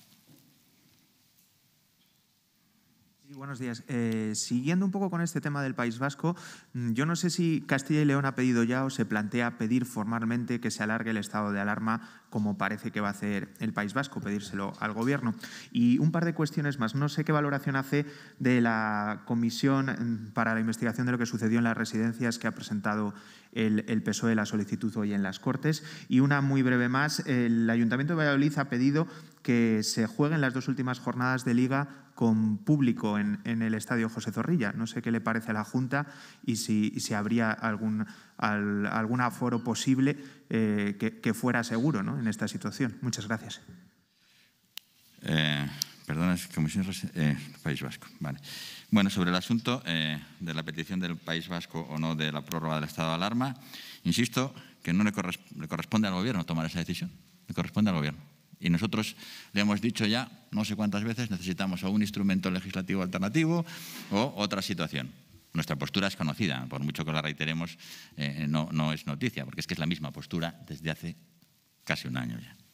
Sí, buenos días. Siguiendo un poco con este tema del País Vasco, yo no sé si Castilla y León ha pedido ya o se plantea pedir formalmente que se alargue el estado de alarma, como parece que va a hacer el País Vasco, pedírselo al Gobierno. Y un par de cuestiones más. No sé qué valoración hace de la Comisión para la Investigación de lo que sucedió en las residencias que ha presentado el PSOE la solicitud hoy en las Cortes. Y una muy breve más. El Ayuntamiento de Valladolid ha pedido que se jueguen las 2 últimas jornadas de Liga con público en el Estadio José Zorrilla. No sé qué le parece a la Junta y si habría algún aforo posible que fuera seguro, ¿no?, en esta situación. Muchas gracias. Perdona, es Comisión País Vasco. Vale. Bueno, sobre el asunto de la petición del País Vasco o no de la prórroga del estado de alarma, insisto que no le corresponde al Gobierno tomar esa decisión. Le corresponde al Gobierno. Y nosotros le hemos dicho ya no sé cuántas veces necesitamos o un instrumento legislativo alternativo o otra situación. Nuestra postura es conocida, por mucho que la reiteremos, no es noticia, porque es que es la misma postura desde hace casi un año ya.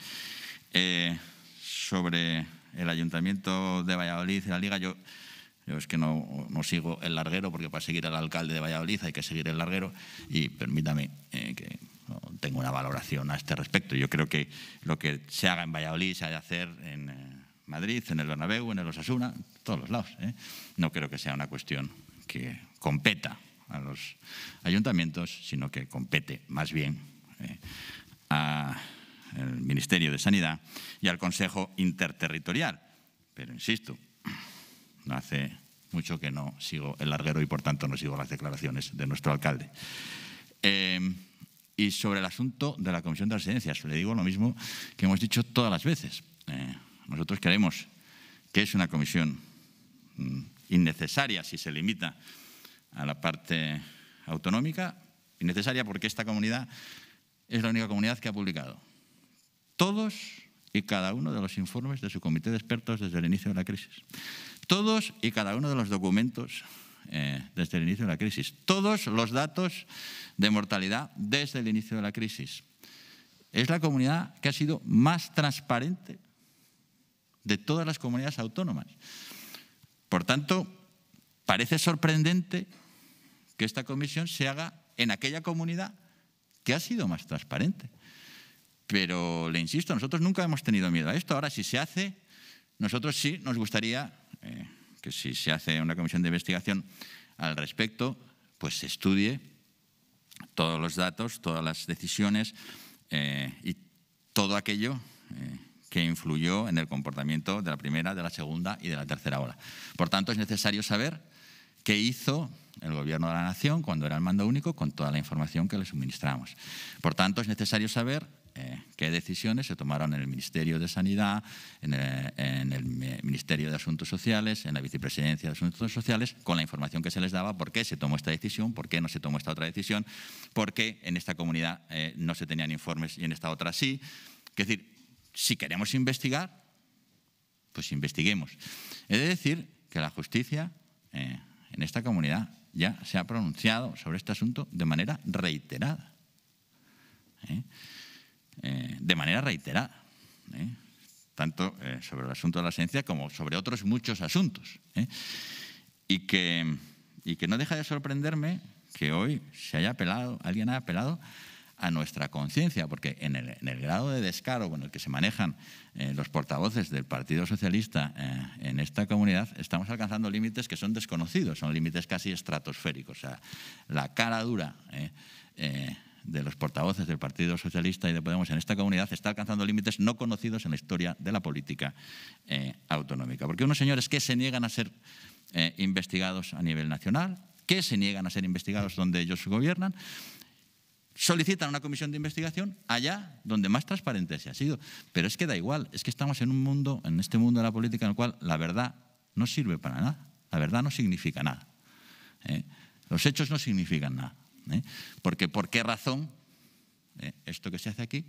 Sobre el Ayuntamiento de Valladolid y la Liga, yo es que no sigo el larguero, porque para seguir al alcalde de Valladolid hay que seguir el larguero, y permítame que no tengo una valoración a este respecto. Yo creo que lo que se haga en Valladolid se ha de hacer en Madrid, en el Bernabéu, en el Osasuna, en todos los lados. No creo que sea una cuestión que competa a los ayuntamientos, sino que compete más bien al Ministerio de Sanidad y al Consejo Interterritorial. Pero insisto, no hace mucho que no sigo el larguero y por tanto no sigo las declaraciones de nuestro alcalde. Y sobre el asunto de la Comisión de Residencias, le digo lo mismo que hemos dicho todas las veces. Nosotros creemos que es una comisión innecesaria si se limita a la parte autonómica, innecesaria porque esta comunidad es la única comunidad que ha publicado todos y cada uno de los informes de su comité de expertos desde el inicio de la crisis. Todos y cada uno de los documentos desde el inicio de la crisis. Todos los datos de mortalidad desde el inicio de la crisis. Es la comunidad que ha sido más transparente de todas las comunidades autónomas. Por tanto, parece sorprendente que esta comisión se haga en aquella comunidad que ha sido más transparente. Pero le insisto, nosotros nunca hemos tenido miedo a esto. Ahora, si se hace, nosotros sí nos gustaría que si se hace una comisión de investigación al respecto, pues se estudie todos los datos, todas las decisiones y todo aquello que influyó en el comportamiento de la primera, de la segunda y de la tercera ola. Por tanto, es necesario saber qué hizo el Gobierno de la Nación cuando era el mando único con toda la información que le suministramos. Por tanto, es necesario saber qué decisiones se tomaron en el Ministerio de Sanidad, en el Ministerio de Asuntos Sociales, en la Vicepresidencia de Asuntos Sociales, con la información que se les daba, por qué se tomó esta decisión, por qué no se tomó esta otra decisión, por qué en esta comunidad no se tenían informes y en esta otra sí. Es decir, si queremos investigar, pues investiguemos. He de decir que la justicia en esta comunidad ya se ha pronunciado sobre este asunto de manera reiterada. De manera reiterada, tanto sobre el asunto de la residencia como sobre otros muchos asuntos. Y que no deja de sorprenderme que hoy alguien haya apelado a nuestra conciencia, porque en el grado de descaro con el que se manejan los portavoces del Partido Socialista en esta comunidad, estamos alcanzando límites que son desconocidos, son límites casi estratosféricos. O sea, la cara dura de los portavoces del Partido Socialista y de Podemos en esta comunidad está alcanzando límites no conocidos en la historia de la política autonómica. Porque unos señores que se niegan a ser investigados a nivel nacional, que se niegan a ser investigados donde ellos gobiernan, solicitan una comisión de investigación allá donde más transparente se ha sido. Pero es que da igual, es que estamos en un mundo, en este mundo de la política en el cual la verdad no sirve para nada, la verdad no significa nada. Los hechos no significan nada. Porque ¿por qué razón esto que se hace aquí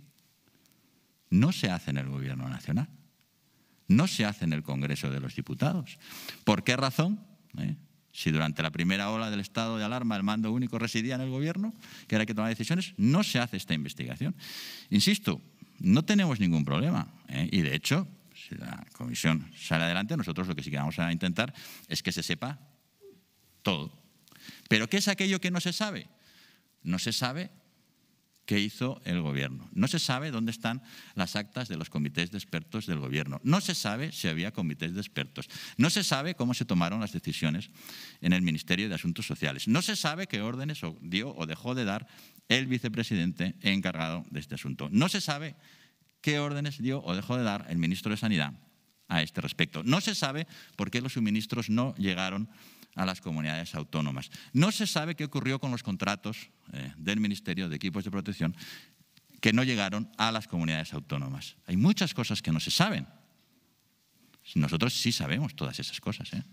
no se hace en el Gobierno Nacional? No se hace en el Congreso de los Diputados. ¿Por qué razón? Si durante la primera ola del estado de alarma el mando único residía en el Gobierno, que era que tomar decisiones, no se hace esta investigación. Insisto, no tenemos ningún problema. Y de hecho, si la comisión sale adelante, nosotros lo que sí que vamos a intentar es que se sepa todo. ¿Pero qué es aquello que no se sabe? No se sabe qué hizo el Gobierno. No se sabe dónde están las actas de los comités de expertos del Gobierno. No se sabe si había comités de expertos. No se sabe cómo se tomaron las decisiones en el Ministerio de Asuntos Sociales. No se sabe qué órdenes dio o dejó de dar el vicepresidente encargado de este asunto. No se sabe qué órdenes dio o dejó de dar el ministro de Sanidad a este respecto. No se sabe por qué los suministros no llegaron a las comunidades autónomas. No se sabe qué ocurrió con los contratos del Ministerio de Equipos de Protección que no llegaron a las comunidades autónomas. Hay muchas cosas que no se saben. Nosotros sí sabemos todas esas cosas.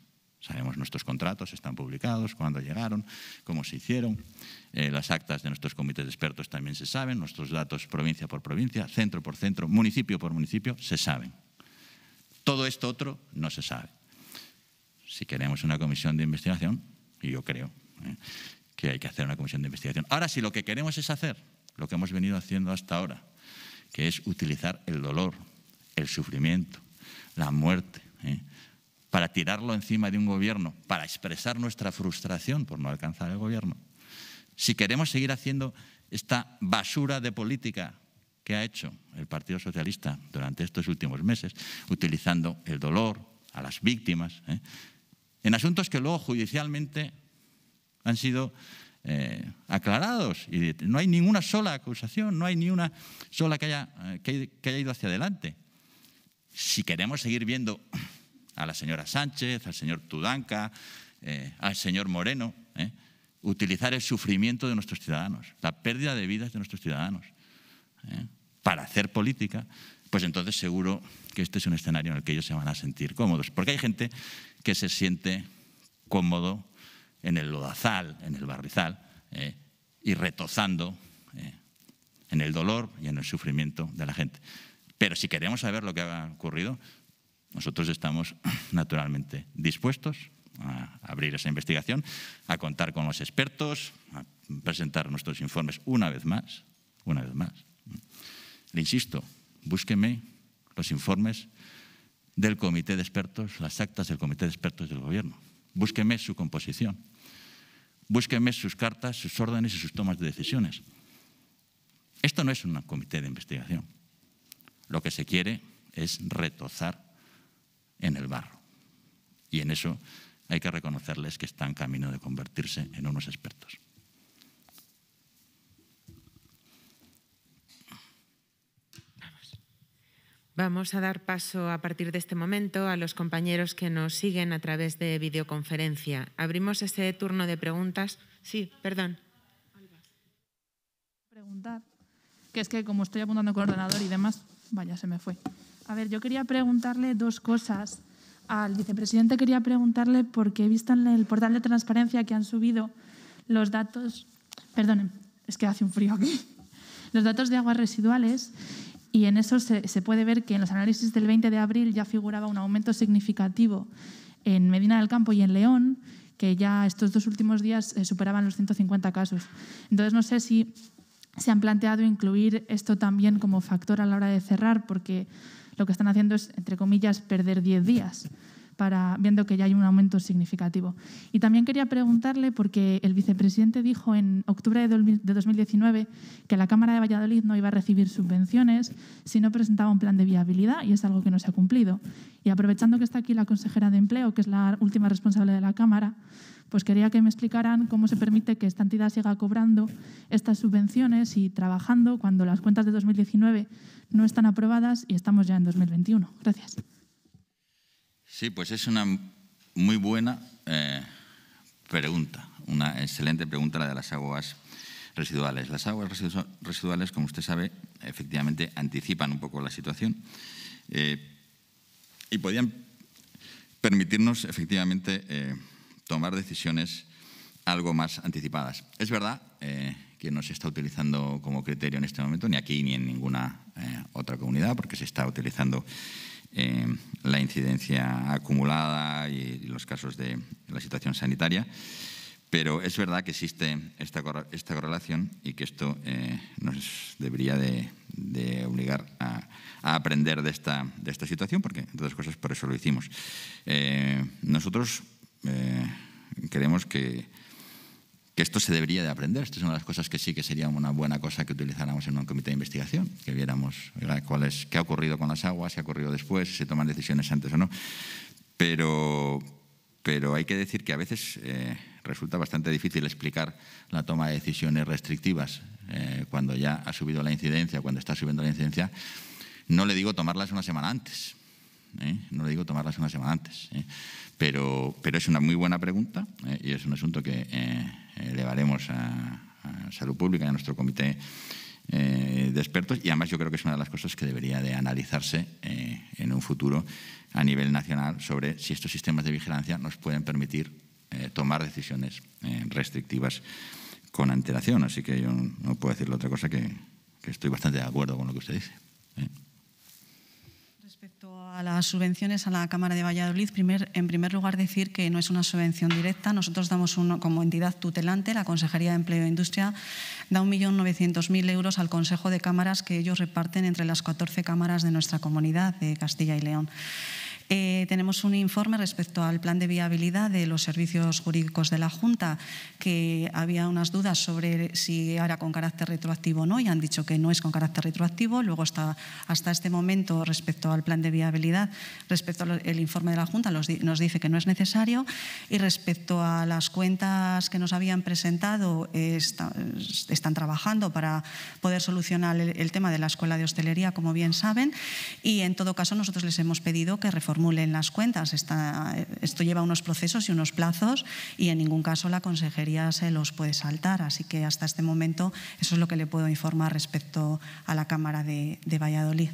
Sabemos nuestros contratos, están publicados, cuándo llegaron, cómo se hicieron. Las actas de nuestros comités de expertos también se saben, nuestros datos provincia por provincia, centro por centro, municipio por municipio, se saben. Todo esto otro no se sabe. Si queremos una comisión de investigación, y yo creo que hay que hacer una comisión de investigación. Ahora, si lo que queremos es hacer lo que hemos venido haciendo hasta ahora, que es utilizar el dolor, el sufrimiento, la muerte, para tirarlo encima de un gobierno, para expresar nuestra frustración por no alcanzar el gobierno. Si queremos seguir haciendo esta basura de política que ha hecho el Partido Socialista durante estos últimos meses, utilizando el dolor a las víctimas, en asuntos que luego judicialmente han sido aclarados y no hay ninguna sola acusación, no hay ni una sola que haya ido hacia adelante. Si queremos seguir viendo a la señora Sánchez, al señor Tudanca, al señor Moreno, utilizar el sufrimiento de nuestros ciudadanos, la pérdida de vidas de nuestros ciudadanos, para hacer política, pues entonces seguro que este es un escenario en el que ellos se van a sentir cómodos. Porque hay gente que se siente cómodo en el lodazal, en el barrizal, y retozando en el dolor y en el sufrimiento de la gente. Pero si queremos saber lo que ha ocurrido, nosotros estamos naturalmente dispuestos a abrir esa investigación, a contar con los expertos, a presentar nuestros informes una vez más. Le insisto, búsqueme los informes del comité de expertos, las actas del comité de expertos del Gobierno. Búsqueme su composición. Búsqueme sus cartas, sus órdenes y sus tomas de decisiones. Esto no es un comité de investigación. Lo que se quiere es retozar en el barro. Y en eso hay que reconocerles que están en camino de convertirse en unos expertos. Vamos a dar paso a partir de este momento a los compañeros que nos siguen a través de videoconferencia. Abrimos ese turno de preguntas. Sí, perdón. Preguntar, que es que como estoy apuntando con el ordenador y demás, vaya, se me fue. A ver, yo quería preguntarle dos cosas. Al vicepresidente quería preguntarle porque he visto en el portal de transparencia que han subido los datos, perdonen, es que hace un frío aquí, los datos de aguas residuales. Y en eso se puede ver que en los análisis del 20 de abril ya figuraba un aumento significativo en Medina del Campo y en León, que ya estos dos últimos días superaban los 150 casos. Entonces, no sé si se han planteado incluir esto también como factor a la hora de cerrar, porque lo que están haciendo es, entre comillas, perder 10 días, viendo que ya hay un aumento significativo. Y también quería preguntarle, porque el vicepresidente dijo en octubre de 2019 que la Cámara de Valladolid no iba a recibir subvenciones si no presentaba un plan de viabilidad, y es algo que no se ha cumplido. Y aprovechando que está aquí la consejera de Empleo, que es la última responsable de la Cámara, pues quería que me explicaran cómo se permite que esta entidad siga cobrando estas subvenciones y trabajando cuando las cuentas de 2019 no están aprobadas y estamos ya en 2021. Gracias. Sí, pues es una muy buena pregunta, una excelente pregunta la de las aguas residuales. Las aguas residuales, como usted sabe, efectivamente anticipan un poco la situación y podían permitirnos efectivamente tomar decisiones algo más anticipadas. Es verdad que no se está utilizando como criterio en este momento, ni aquí ni en ninguna otra comunidad, porque se está utilizando la incidencia acumulada y los casos de la situación sanitaria, pero es verdad que existe esta correlación y que esto nos debería de obligar a aprender de esta situación, porque, entre otras cosas, por eso lo hicimos. Nosotros creemos que esto se debería de aprender. Esto es una de las cosas que sí que sería una buena cosa que utilizáramos en un comité de investigación, que viéramos qué ha ocurrido con las aguas, qué ha ocurrido después, si se toman decisiones antes o no. Pero hay que decir que a veces resulta bastante difícil explicar la toma de decisiones restrictivas cuando ya ha subido la incidencia, cuando está subiendo la incidencia. No le digo tomarlas una semana antes. No le digo tomarlas una semana antes. Pero es una muy buena pregunta y es un asunto que elevaremos a Salud Pública y a nuestro comité de expertos, y además yo creo que es una de las cosas que debería de analizarse en un futuro a nivel nacional sobre si estos sistemas de vigilancia nos pueden permitir tomar decisiones restrictivas con antelación. Así que yo no puedo decirle otra cosa que estoy bastante de acuerdo con lo que usted dice. Respecto a las subvenciones a la Cámara de Valladolid, en primer lugar decir que no es una subvención directa. Nosotros damos como entidad tutelante, la Consejería de Empleo e Industria, da 1.900.000 euros al Consejo de Cámaras que ellos reparten entre las 14 cámaras de nuestra comunidad de Castilla y León. Tenemos un informe respecto al plan de viabilidad de los servicios jurídicos de la Junta, que había unas dudas sobre si era con carácter retroactivo o no, y han dicho que no es con carácter retroactivo. Luego, hasta este momento, respecto al plan de viabilidad, respecto al informe de la Junta, nos dice que no es necesario, y respecto a las cuentas que nos habían presentado, están trabajando para poder solucionar el tema de la Escuela de Hostelería, como bien saben, y en todo caso nosotros les hemos pedido que reformulen las cuentas. Esto lleva unos procesos y unos plazos, y en ningún caso la Consejería se los puede saltar. Así que hasta este momento eso es lo que le puedo informar respecto a la Cámara de Valladolid.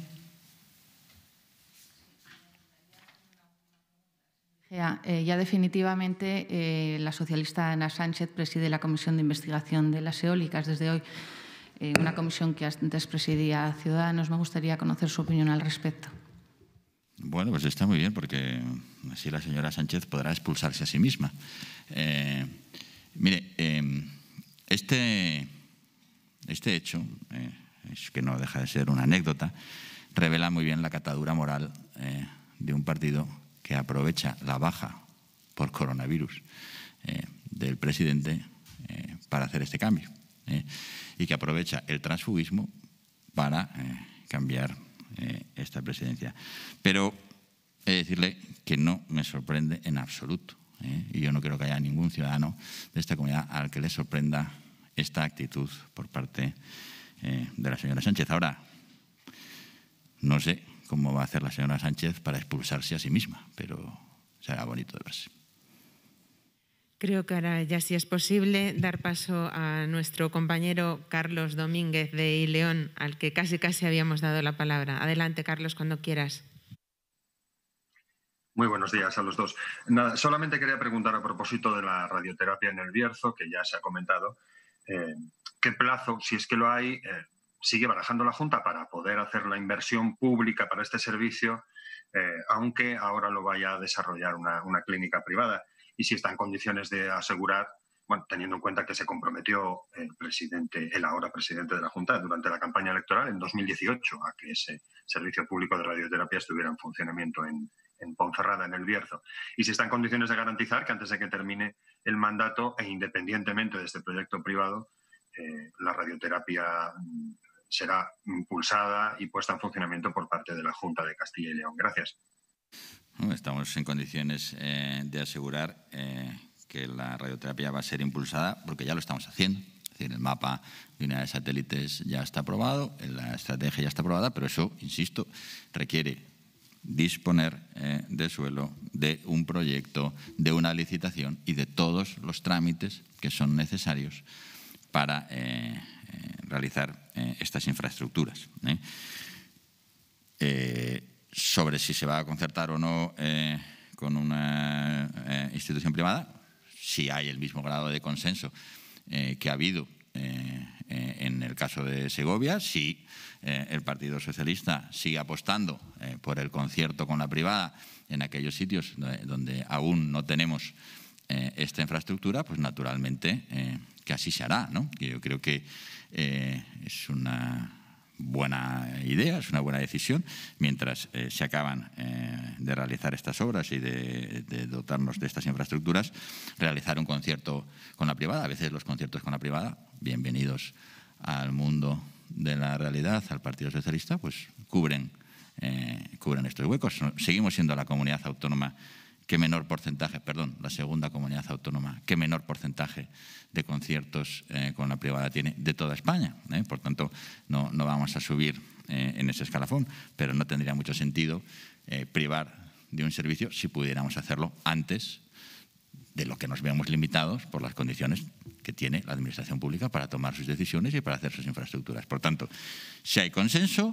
Ya definitivamente la socialista Ana Sánchez preside la Comisión de Investigación de las Eólicas desde hoy, una comisión que antes presidía Ciudadanos. Me gustaría conocer su opinión al respecto. Bueno, pues está muy bien, porque así la señora Sánchez podrá expulsarse a sí misma. Mire, este hecho, es que no deja de ser una anécdota, revela muy bien la catadura moral de un partido que aprovecha la baja por coronavirus del presidente para hacer este cambio, y que aprovecha el transfugismo para cambiar esta presidencia. Pero he de decirle que no me sorprende en absoluto, y yo no creo que haya ningún ciudadano de esta comunidad al que le sorprenda esta actitud por parte de la señora Sánchez. Ahora, no sé cómo va a hacer la señora Sánchez para expulsarse a sí misma, pero será bonito de verse. Creo que ahora ya sí es posible dar paso a nuestro compañero Carlos Domínguez de Ileón, al que casi habíamos dado la palabra. Adelante, Carlos, cuando quieras. Muy buenos días a los dos. Nada, solamente quería preguntar a propósito de la radioterapia en el Bierzo, que ya se ha comentado, ¿qué plazo, si es que lo hay, sigue barajando la Junta para poder hacer la inversión pública para este servicio, aunque ahora lo vaya a desarrollar una clínica privada? Y si está en condiciones de asegurar, bueno, teniendo en cuenta que se comprometió el ahora presidente de la Junta durante la campaña electoral en 2018 a que ese servicio público de radioterapia estuviera en funcionamiento en Ponferrada, en el Bierzo. Y si está en condiciones de garantizar que antes de que termine el mandato e independientemente de este proyecto privado, la radioterapia será impulsada y puesta en funcionamiento por parte de la Junta de Castilla y León. Gracias. Estamos en condiciones de asegurar que la radioterapia va a ser impulsada, porque ya lo estamos haciendo. Es decir, el mapa de unidades satélites ya está aprobado, la estrategia ya está aprobada, pero eso, insisto, requiere disponer de suelo, de un proyecto, de una licitación y de todos los trámites que son necesarios para realizar estas infraestructuras. Sobre si se va a concertar o no con una institución privada, si hay el mismo grado de consenso que ha habido en el caso de Segovia, si el Partido Socialista sigue apostando por el concierto con la privada en aquellos sitios donde aún no tenemos esta infraestructura, pues naturalmente que así se hará, ¿no? Yo creo que es una buena idea, es una buena decisión, mientras se acaban de realizar estas obras y de dotarnos de estas infraestructuras, realizar un concierto con la privada. A veces los conciertos con la privada, bienvenidos al mundo de la realidad, al Partido Socialista, pues cubren estos huecos. Seguimos siendo la comunidad autónoma que menor porcentaje, la segunda comunidad autónoma que menor porcentaje de conciertos con la privada tiene de toda España. Por tanto, no vamos a subir en ese escalafón, pero no tendría mucho sentido privar de un servicio si pudiéramos hacerlo antes, de lo que nos vemos limitados por las condiciones que tiene la Administración pública para tomar sus decisiones y para hacer sus infraestructuras. Por tanto, si hay consenso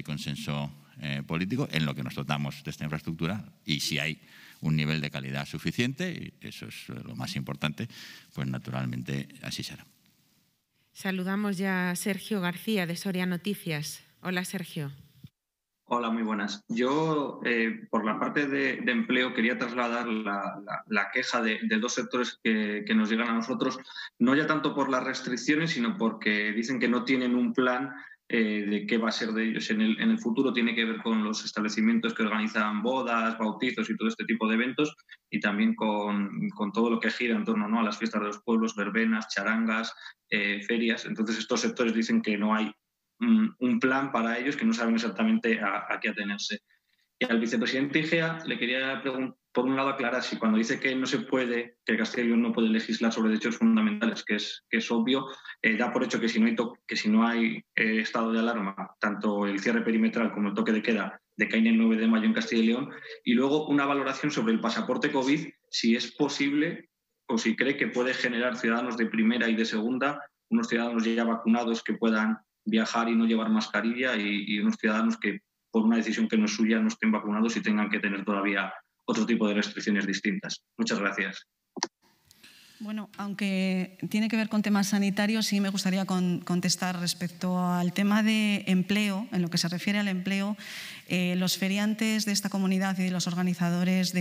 político en lo que nos dotamos de esta infraestructura y si hay un nivel de calidad suficiente, y eso es lo más importante, pues naturalmente así será. Saludamos ya a Sergio García de Soria Noticias. Hola, Sergio. Hola, muy buenas. Yo, por la parte de empleo, quería trasladar la queja de dos sectores que nos llegan a nosotros, no ya tanto por las restricciones, sino porque dicen que no tienen un plan de qué va a ser de ellos en el futuro. Tiene que ver con los establecimientos que organizan bodas, bautizos y todo este tipo de eventos, y también con todo lo que gira en torno, ¿no?, a las fiestas de los pueblos, verbenas, charangas, ferias. Entonces, estos sectores dicen que no hay un plan para ellos, que no saben exactamente a qué atenerse. Y al vicepresidente Igea le quería preguntar, por un lado, aclarar si cuando dice que no se puede, que Castilla y León no puede legislar sobre derechos fundamentales, que es obvio, da por hecho que si no hay estado de alarma, tanto el cierre perimetral como el toque de queda decaen el 9 de mayo en Castilla y León. Y luego una valoración sobre el pasaporte COVID, si es posible o si cree que puede generar ciudadanos de primera y de segunda, unos ciudadanos ya vacunados que puedan viajar y no llevar mascarilla, y unos ciudadanos que por una decisión que no es suya no estén vacunados y tengan que tener todavía otro tipo de restricciones distintas. Muchas gracias. Bueno, aunque tiene que ver con temas sanitarios, sí me gustaría contestar respecto al tema de empleo. En lo que se refiere al empleo, los feriantes de esta comunidad y los organizadores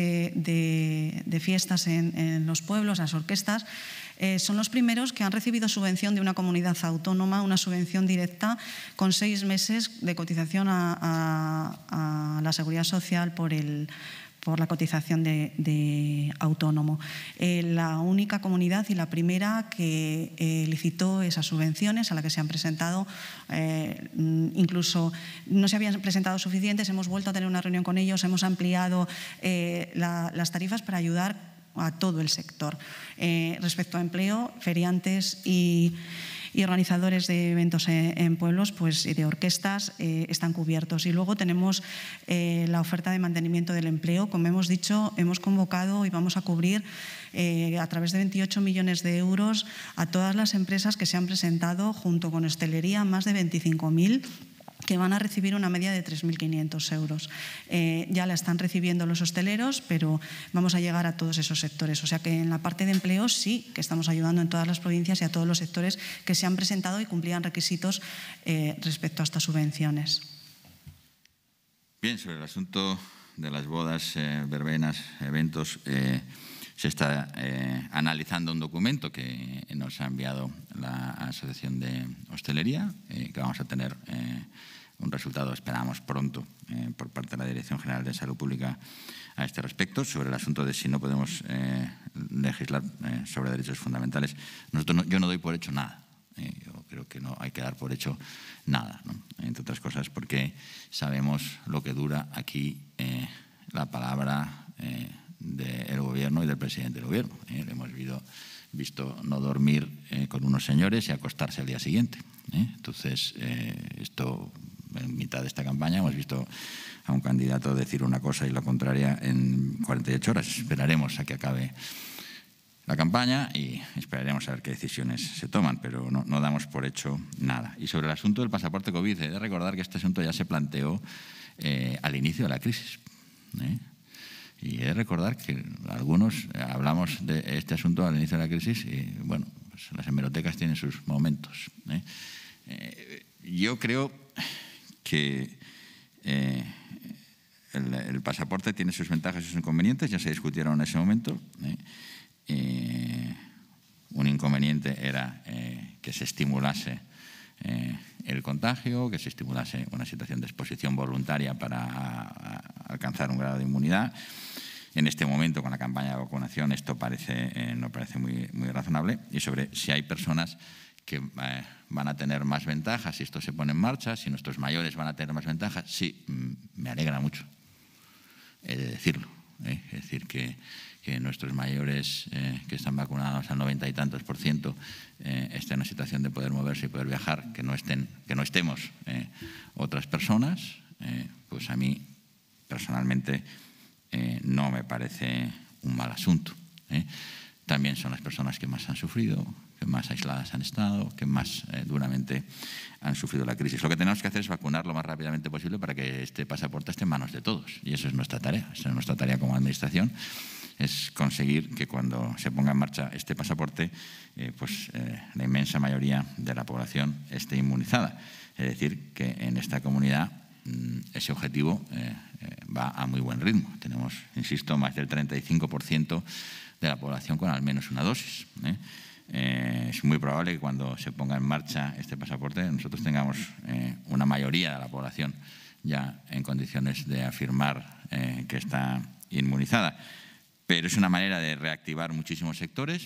de fiestas en los pueblos, las orquestas, son los primeros que han recibido subvención de una comunidad autónoma, una subvención directa con 6 meses de cotización a la Seguridad Social por la cotización de autónomo. La única comunidad y la primera que licitó esas subvenciones, a la que se han presentado, incluso no se habían presentado suficientes, hemos vuelto a tener una reunión con ellos, hemos ampliado las tarifas para ayudar a todo el sector. Respecto a empleo, feriantes y organizadores de eventos en pueblos, pues, y de orquestas, están cubiertos. Y luego tenemos la oferta de mantenimiento del empleo. Como hemos dicho, hemos convocado y vamos a cubrir a través de 28 millones de euros a todas las empresas que se han presentado, junto con hostelería, más de 25.000, que van a recibir una media de 3.500 euros. Ya la están recibiendo los hosteleros, pero vamos a llegar a todos esos sectores. O sea que en la parte de empleo sí que estamos ayudando en todas las provincias y a todos los sectores que se han presentado y cumplían requisitos respecto a estas subvenciones. Bien, sobre el asunto de las bodas, verbenas, eventos, se está analizando un documento que nos ha enviado la Asociación de Hostelería, que vamos a tener un resultado, esperamos pronto, por parte de la Dirección General de Salud Pública a este respecto, sobre el asunto de si no podemos legislar sobre derechos fundamentales. Yo no doy por hecho nada. Yo creo que no hay que dar por hecho nada, ¿no? Entre otras cosas porque sabemos lo que dura aquí la palabra del Gobierno y del presidente del Gobierno. Le hemos visto no dormir con unos señores y acostarse al día siguiente. Entonces, esto, en mitad de esta campaña, hemos visto a un candidato decir una cosa y la contraria en 48 horas. Esperaremos a que acabe la campaña y esperaremos a ver qué decisiones se toman, pero no damos por hecho nada. Y sobre el asunto del pasaporte COVID, he de recordar que este asunto ya se planteó al inicio de la crisis. Y he de recordar que algunos hablamos de este asunto al inicio de la crisis y, bueno, pues las hemerotecas tienen sus momentos. Yo creo que el pasaporte tiene sus ventajas y sus inconvenientes, ya se discutieron en ese momento. Un inconveniente era que se estimulase el contagio, que se estimulase una situación de exposición voluntaria para alcanzar un grado de inmunidad. En este momento, con la campaña de vacunación, esto no parece muy razonable. Y sobre si hay personas que van a tener más ventajas si esto se pone en marcha, si nuestros mayores van a tener más ventajas, sí, me alegra mucho, he de decirlo. Es decir, que nuestros mayores que están vacunados al 90 y tantos % estén en una situación de poder moverse y poder viajar, que no estemos otras personas, pues a mí personalmente no me parece un mal asunto. También son las personas que más han sufrido, que más aisladas han estado, que más duramente han sufrido la crisis. Lo que tenemos que hacer es vacunar lo más rápidamente posible para que este pasaporte esté en manos de todos. Y eso es nuestra tarea. Esa es nuestra tarea como Administración, es conseguir que cuando se ponga en marcha este pasaporte, la inmensa mayoría de la población esté inmunizada. Es decir, que en esta comunidad ese objetivo va a muy buen ritmo. Tenemos, insisto, más del 35% de la población con al menos una dosis. Es muy probable que cuando se ponga en marcha este pasaporte nosotros tengamos una mayoría de la población ya en condiciones de afirmar que está inmunizada. Pero es una manera de reactivar muchísimos sectores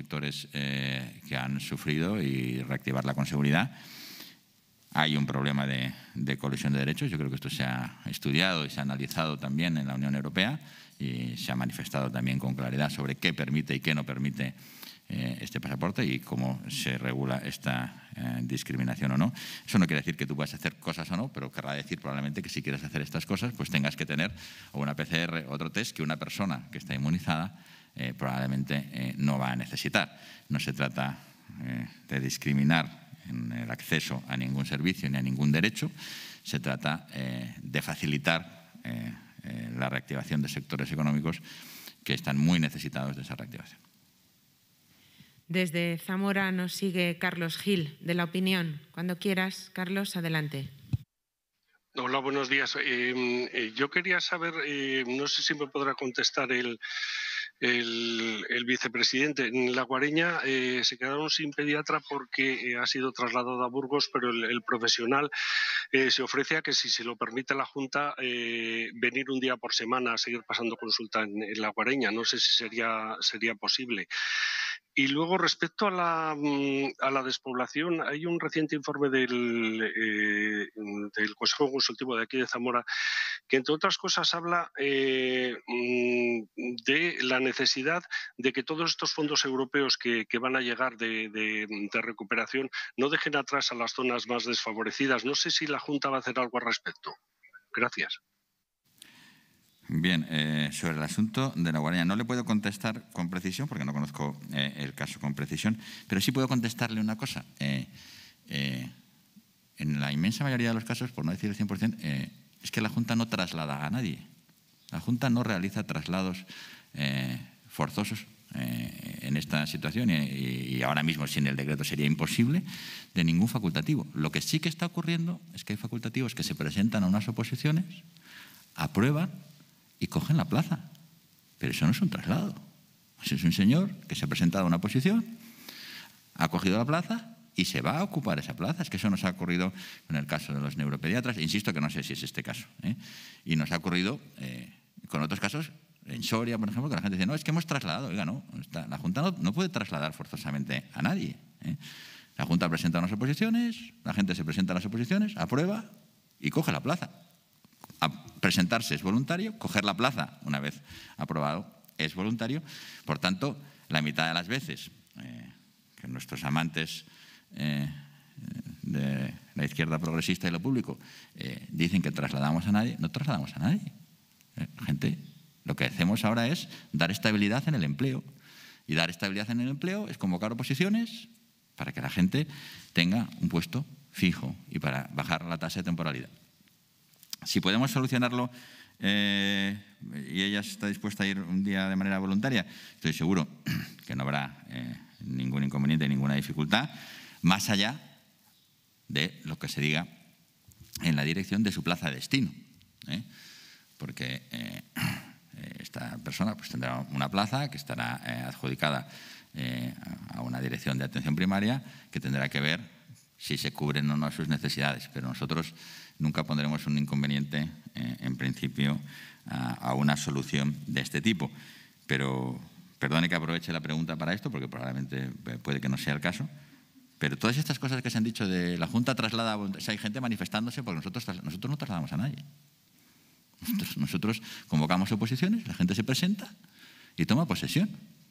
que han sufrido y reactivarla con seguridad. Hay un problema de colisión de derechos. Yo creo que esto se ha estudiado y se ha analizado también en la Unión Europea y se ha manifestado también con claridad sobre qué permite y qué no permite este pasaporte y cómo se regula esta discriminación o no. Eso no quiere decir que tú puedas hacer cosas o no, pero querrá decir probablemente que si quieres hacer estas cosas, pues tengas que tener o una PCR o otro test que una persona que está inmunizada probablemente no va a necesitar. No se trata de discriminar en el acceso a ningún servicio ni a ningún derecho, se trata de facilitar la reactivación de sectores económicos que están muy necesitados de esa reactivación. Desde Zamora nos sigue Carlos Gil, de La Opinión. Cuando quieras, Carlos, adelante. Hola, buenos días. Yo quería saber, no sé si me podrá contestar el vicepresidente. En La Guareña se quedaron sin pediatra porque ha sido trasladado a Burgos, pero el profesional se ofrece a que, si se lo permite la Junta, venir un día por semana a seguir pasando consulta en La Guareña. No sé si sería posible. Y luego, respecto a la despoblación, hay un reciente informe del Consejo Consultivo de aquí de Zamora que, entre otras cosas, habla de la necesidad de que todos estos fondos europeos que van a llegar de recuperación no dejen atrás a las zonas más desfavorecidas. No sé si la Junta va a hacer algo al respecto. Gracias. Bien, sobre el asunto de La Guareña no le puedo contestar con precisión porque no conozco el caso con precisión, pero sí puedo contestarle una cosa. En la inmensa mayoría de los casos, por no decir el 100%, es que la Junta no traslada a nadie. La Junta no realiza traslados forzosos en esta situación y ahora mismo sin el decreto sería imposible de ningún facultativo. Lo que sí que está ocurriendo es que hay facultativos que se presentan a unas oposiciones, aprueban y cogen la plaza. Pero eso no es un traslado. Eso es un señor que se ha presentado a una posición, ha cogido la plaza y se va a ocupar esa plaza. Es que eso nos ha ocurrido en el caso de los neuropediatras. Insisto que no sé si es este caso. Y nos ha ocurrido con otros casos, en Soria, por ejemplo, que la gente dice, no, es que hemos trasladado. Oiga, no, la Junta no puede trasladar forzosamente a nadie. La Junta presenta unas oposiciones, la gente se presenta a las oposiciones, aprueba y coge la plaza. Presentarse es voluntario, coger la plaza una vez aprobado es voluntario. Por tanto, la mitad de las veces que nuestros amantes de la izquierda progresista y lo público dicen que trasladamos a nadie, no trasladamos a nadie. Gente, lo que hacemos ahora es dar estabilidad en el empleo. Y dar estabilidad en el empleo es convocar oposiciones para que la gente tenga un puesto fijo y para bajar la tasa de temporalidad. Si podemos solucionarlo y ella está dispuesta a ir un día de manera voluntaria, estoy seguro que no habrá ningún inconveniente, ninguna dificultad, más allá de lo que se diga en la dirección de su plaza de destino. Porque esta persona pues, tendrá una plaza que estará adjudicada a una dirección de atención primaria que tendrá que ver si se cubren o no sus necesidades. Pero nosotros nunca pondremos un inconveniente, en principio, a una solución de este tipo. Pero perdone que aproveche la pregunta para esto, porque probablemente puede que no sea el caso. Pero todas estas cosas que se han dicho de la Junta traslada, o sea, hay gente manifestándose porque nosotros no trasladamos a nadie. Nosotros convocamos oposiciones, la gente se presenta y toma posesión.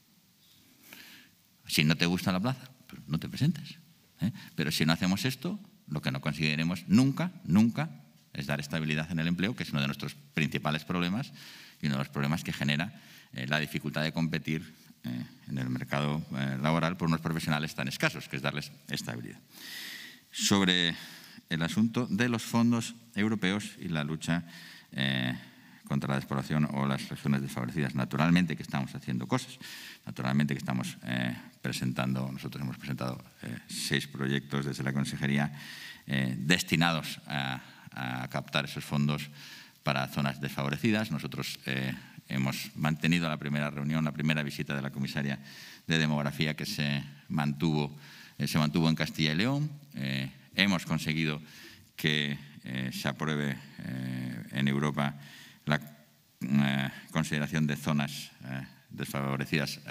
Si no te gusta la plaza, pues no te presentes. Pero si no hacemos esto, lo que no conseguiremos nunca es dar estabilidad en el empleo, que es uno de nuestros principales problemas y uno de los problemas que genera la dificultad de competir en el mercado laboral por unos profesionales tan escasos, que es darles estabilidad. Sobre el asunto de los fondos europeos y la lucha contra la despoblación o las regiones desfavorecidas. Naturalmente que estamos haciendo cosas, naturalmente que estamos nosotros hemos presentado 6 proyectos desde la Consejería destinados a captar esos fondos para zonas desfavorecidas. Nosotros hemos mantenido la primera reunión, la primera visita de la comisaria de Demografía que se mantuvo en Castilla y León. Hemos conseguido que se apruebe en Europa la consideración de zonas desfavorecidas,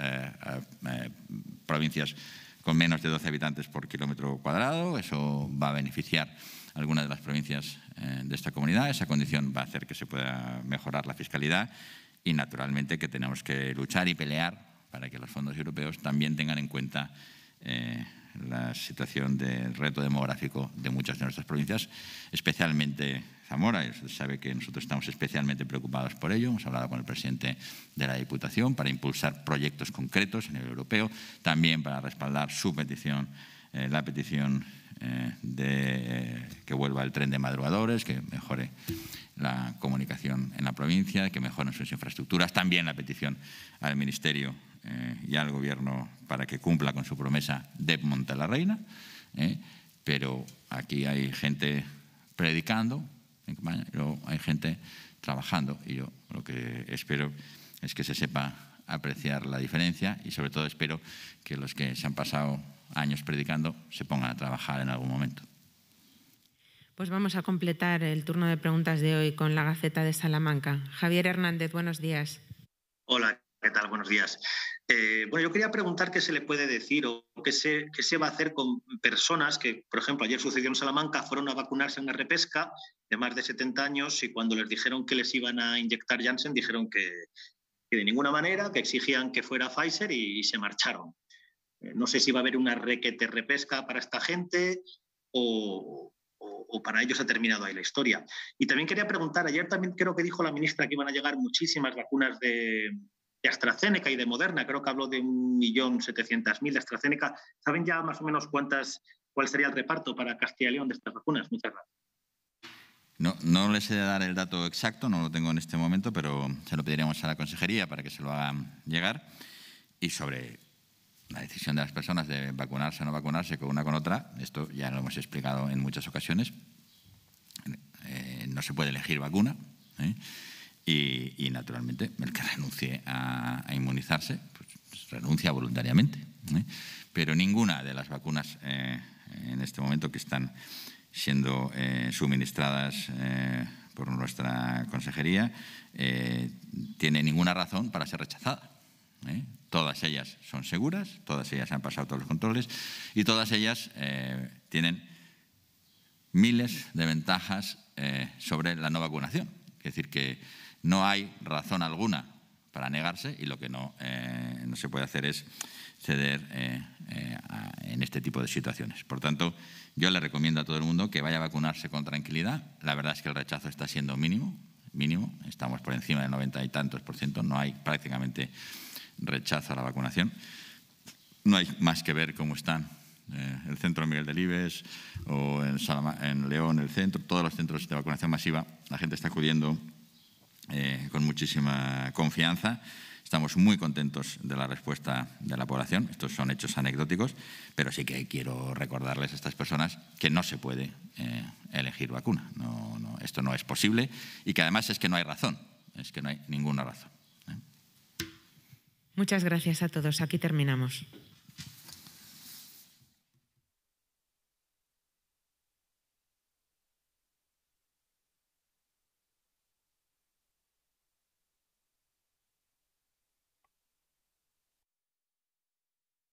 provincias con menos de 12 habitantes por kilómetro cuadrado. Eso va a beneficiar a algunas de las provincias de esta comunidad. Esa condición va a hacer que se pueda mejorar la fiscalidad y, naturalmente, que tenemos que luchar y pelear para que los fondos europeos también tengan en cuenta la situación del reto demográfico de muchas de nuestras provincias, especialmente Zamora. Y usted sabe que nosotros estamos especialmente preocupados por ello. Hemos hablado con el presidente de la Diputación para impulsar proyectos concretos a nivel europeo, también para respaldar su petición, la petición de que vuelva el tren de madrugadores, que mejore la comunicación en la provincia, que mejoren sus infraestructuras, también la petición al Ministerio y al Gobierno para que cumpla con su promesa de Monte la Reina, pero aquí hay gente predicando, pero hay gente trabajando, y yo lo que espero es que se sepa apreciar la diferencia y, sobre todo, espero que los que se han pasado años predicando se pongan a trabajar en algún momento. Pues vamos a completar el turno de preguntas de hoy con la Gaceta de Salamanca. Javier Hernández, buenos días. Hola, ¿qué tal? Buenos días. Bueno, yo quería preguntar qué se le puede decir o qué se va a hacer con personas que, por ejemplo, ayer sucedió en Salamanca, fueron a vacunarse en la repesca de más de 70 años y cuando les dijeron que les iban a inyectar Janssen dijeron que de ninguna manera, que exigían que fuera Pfizer y se marcharon. No sé si va a haber una requete repesca para esta gente o para ellos ha terminado ahí la historia. Y también quería preguntar, ayer también creo que dijo la ministra que iban a llegar muchísimas vacunas de AstraZeneca y de Moderna, creo que habló de 1.700.000 de AstraZeneca. ¿Saben ya más o menos cuál sería el reparto para Castilla y León de estas vacunas? Muchas gracias. No les he de dar el dato exacto, no lo tengo en este momento, pero se lo pediremos a la Consejería para que se lo hagan llegar. Y sobre la decisión de las personas de vacunarse o no vacunarse con una con otra, esto ya lo hemos explicado en muchas ocasiones. No se puede elegir vacuna, y naturalmente el que renuncie a inmunizarse pues renuncia voluntariamente. Pero ninguna de las vacunas en este momento que están siendo suministradas por nuestra consejería tiene ninguna razón para ser rechazada. Todas ellas son seguras, todas ellas han pasado todos los controles y todas ellas tienen miles de ventajas sobre la no vacunación. Es decir, que no hay razón alguna para negarse y lo que no se puede hacer es ceder en este tipo de situaciones. Por tanto, yo le recomiendo a todo el mundo que vaya a vacunarse con tranquilidad. La verdad es que el rechazo está siendo mínimo. Estamos por encima del 90 y tantos %. No hay prácticamente rechazo a la vacunación. No hay más que ver cómo están el centro Miguel Delibes o en León, el centro, todos los centros de vacunación masiva. La gente está acudiendo con muchísima confianza. Estamos muy contentos de la respuesta de la población. Estos son hechos anecdóticos, pero sí que quiero recordarles a estas personas que no se puede elegir vacuna. Esto no es posible y que además es que no hay razón, es que no hay ninguna razón. Muchas gracias a todos. Aquí terminamos.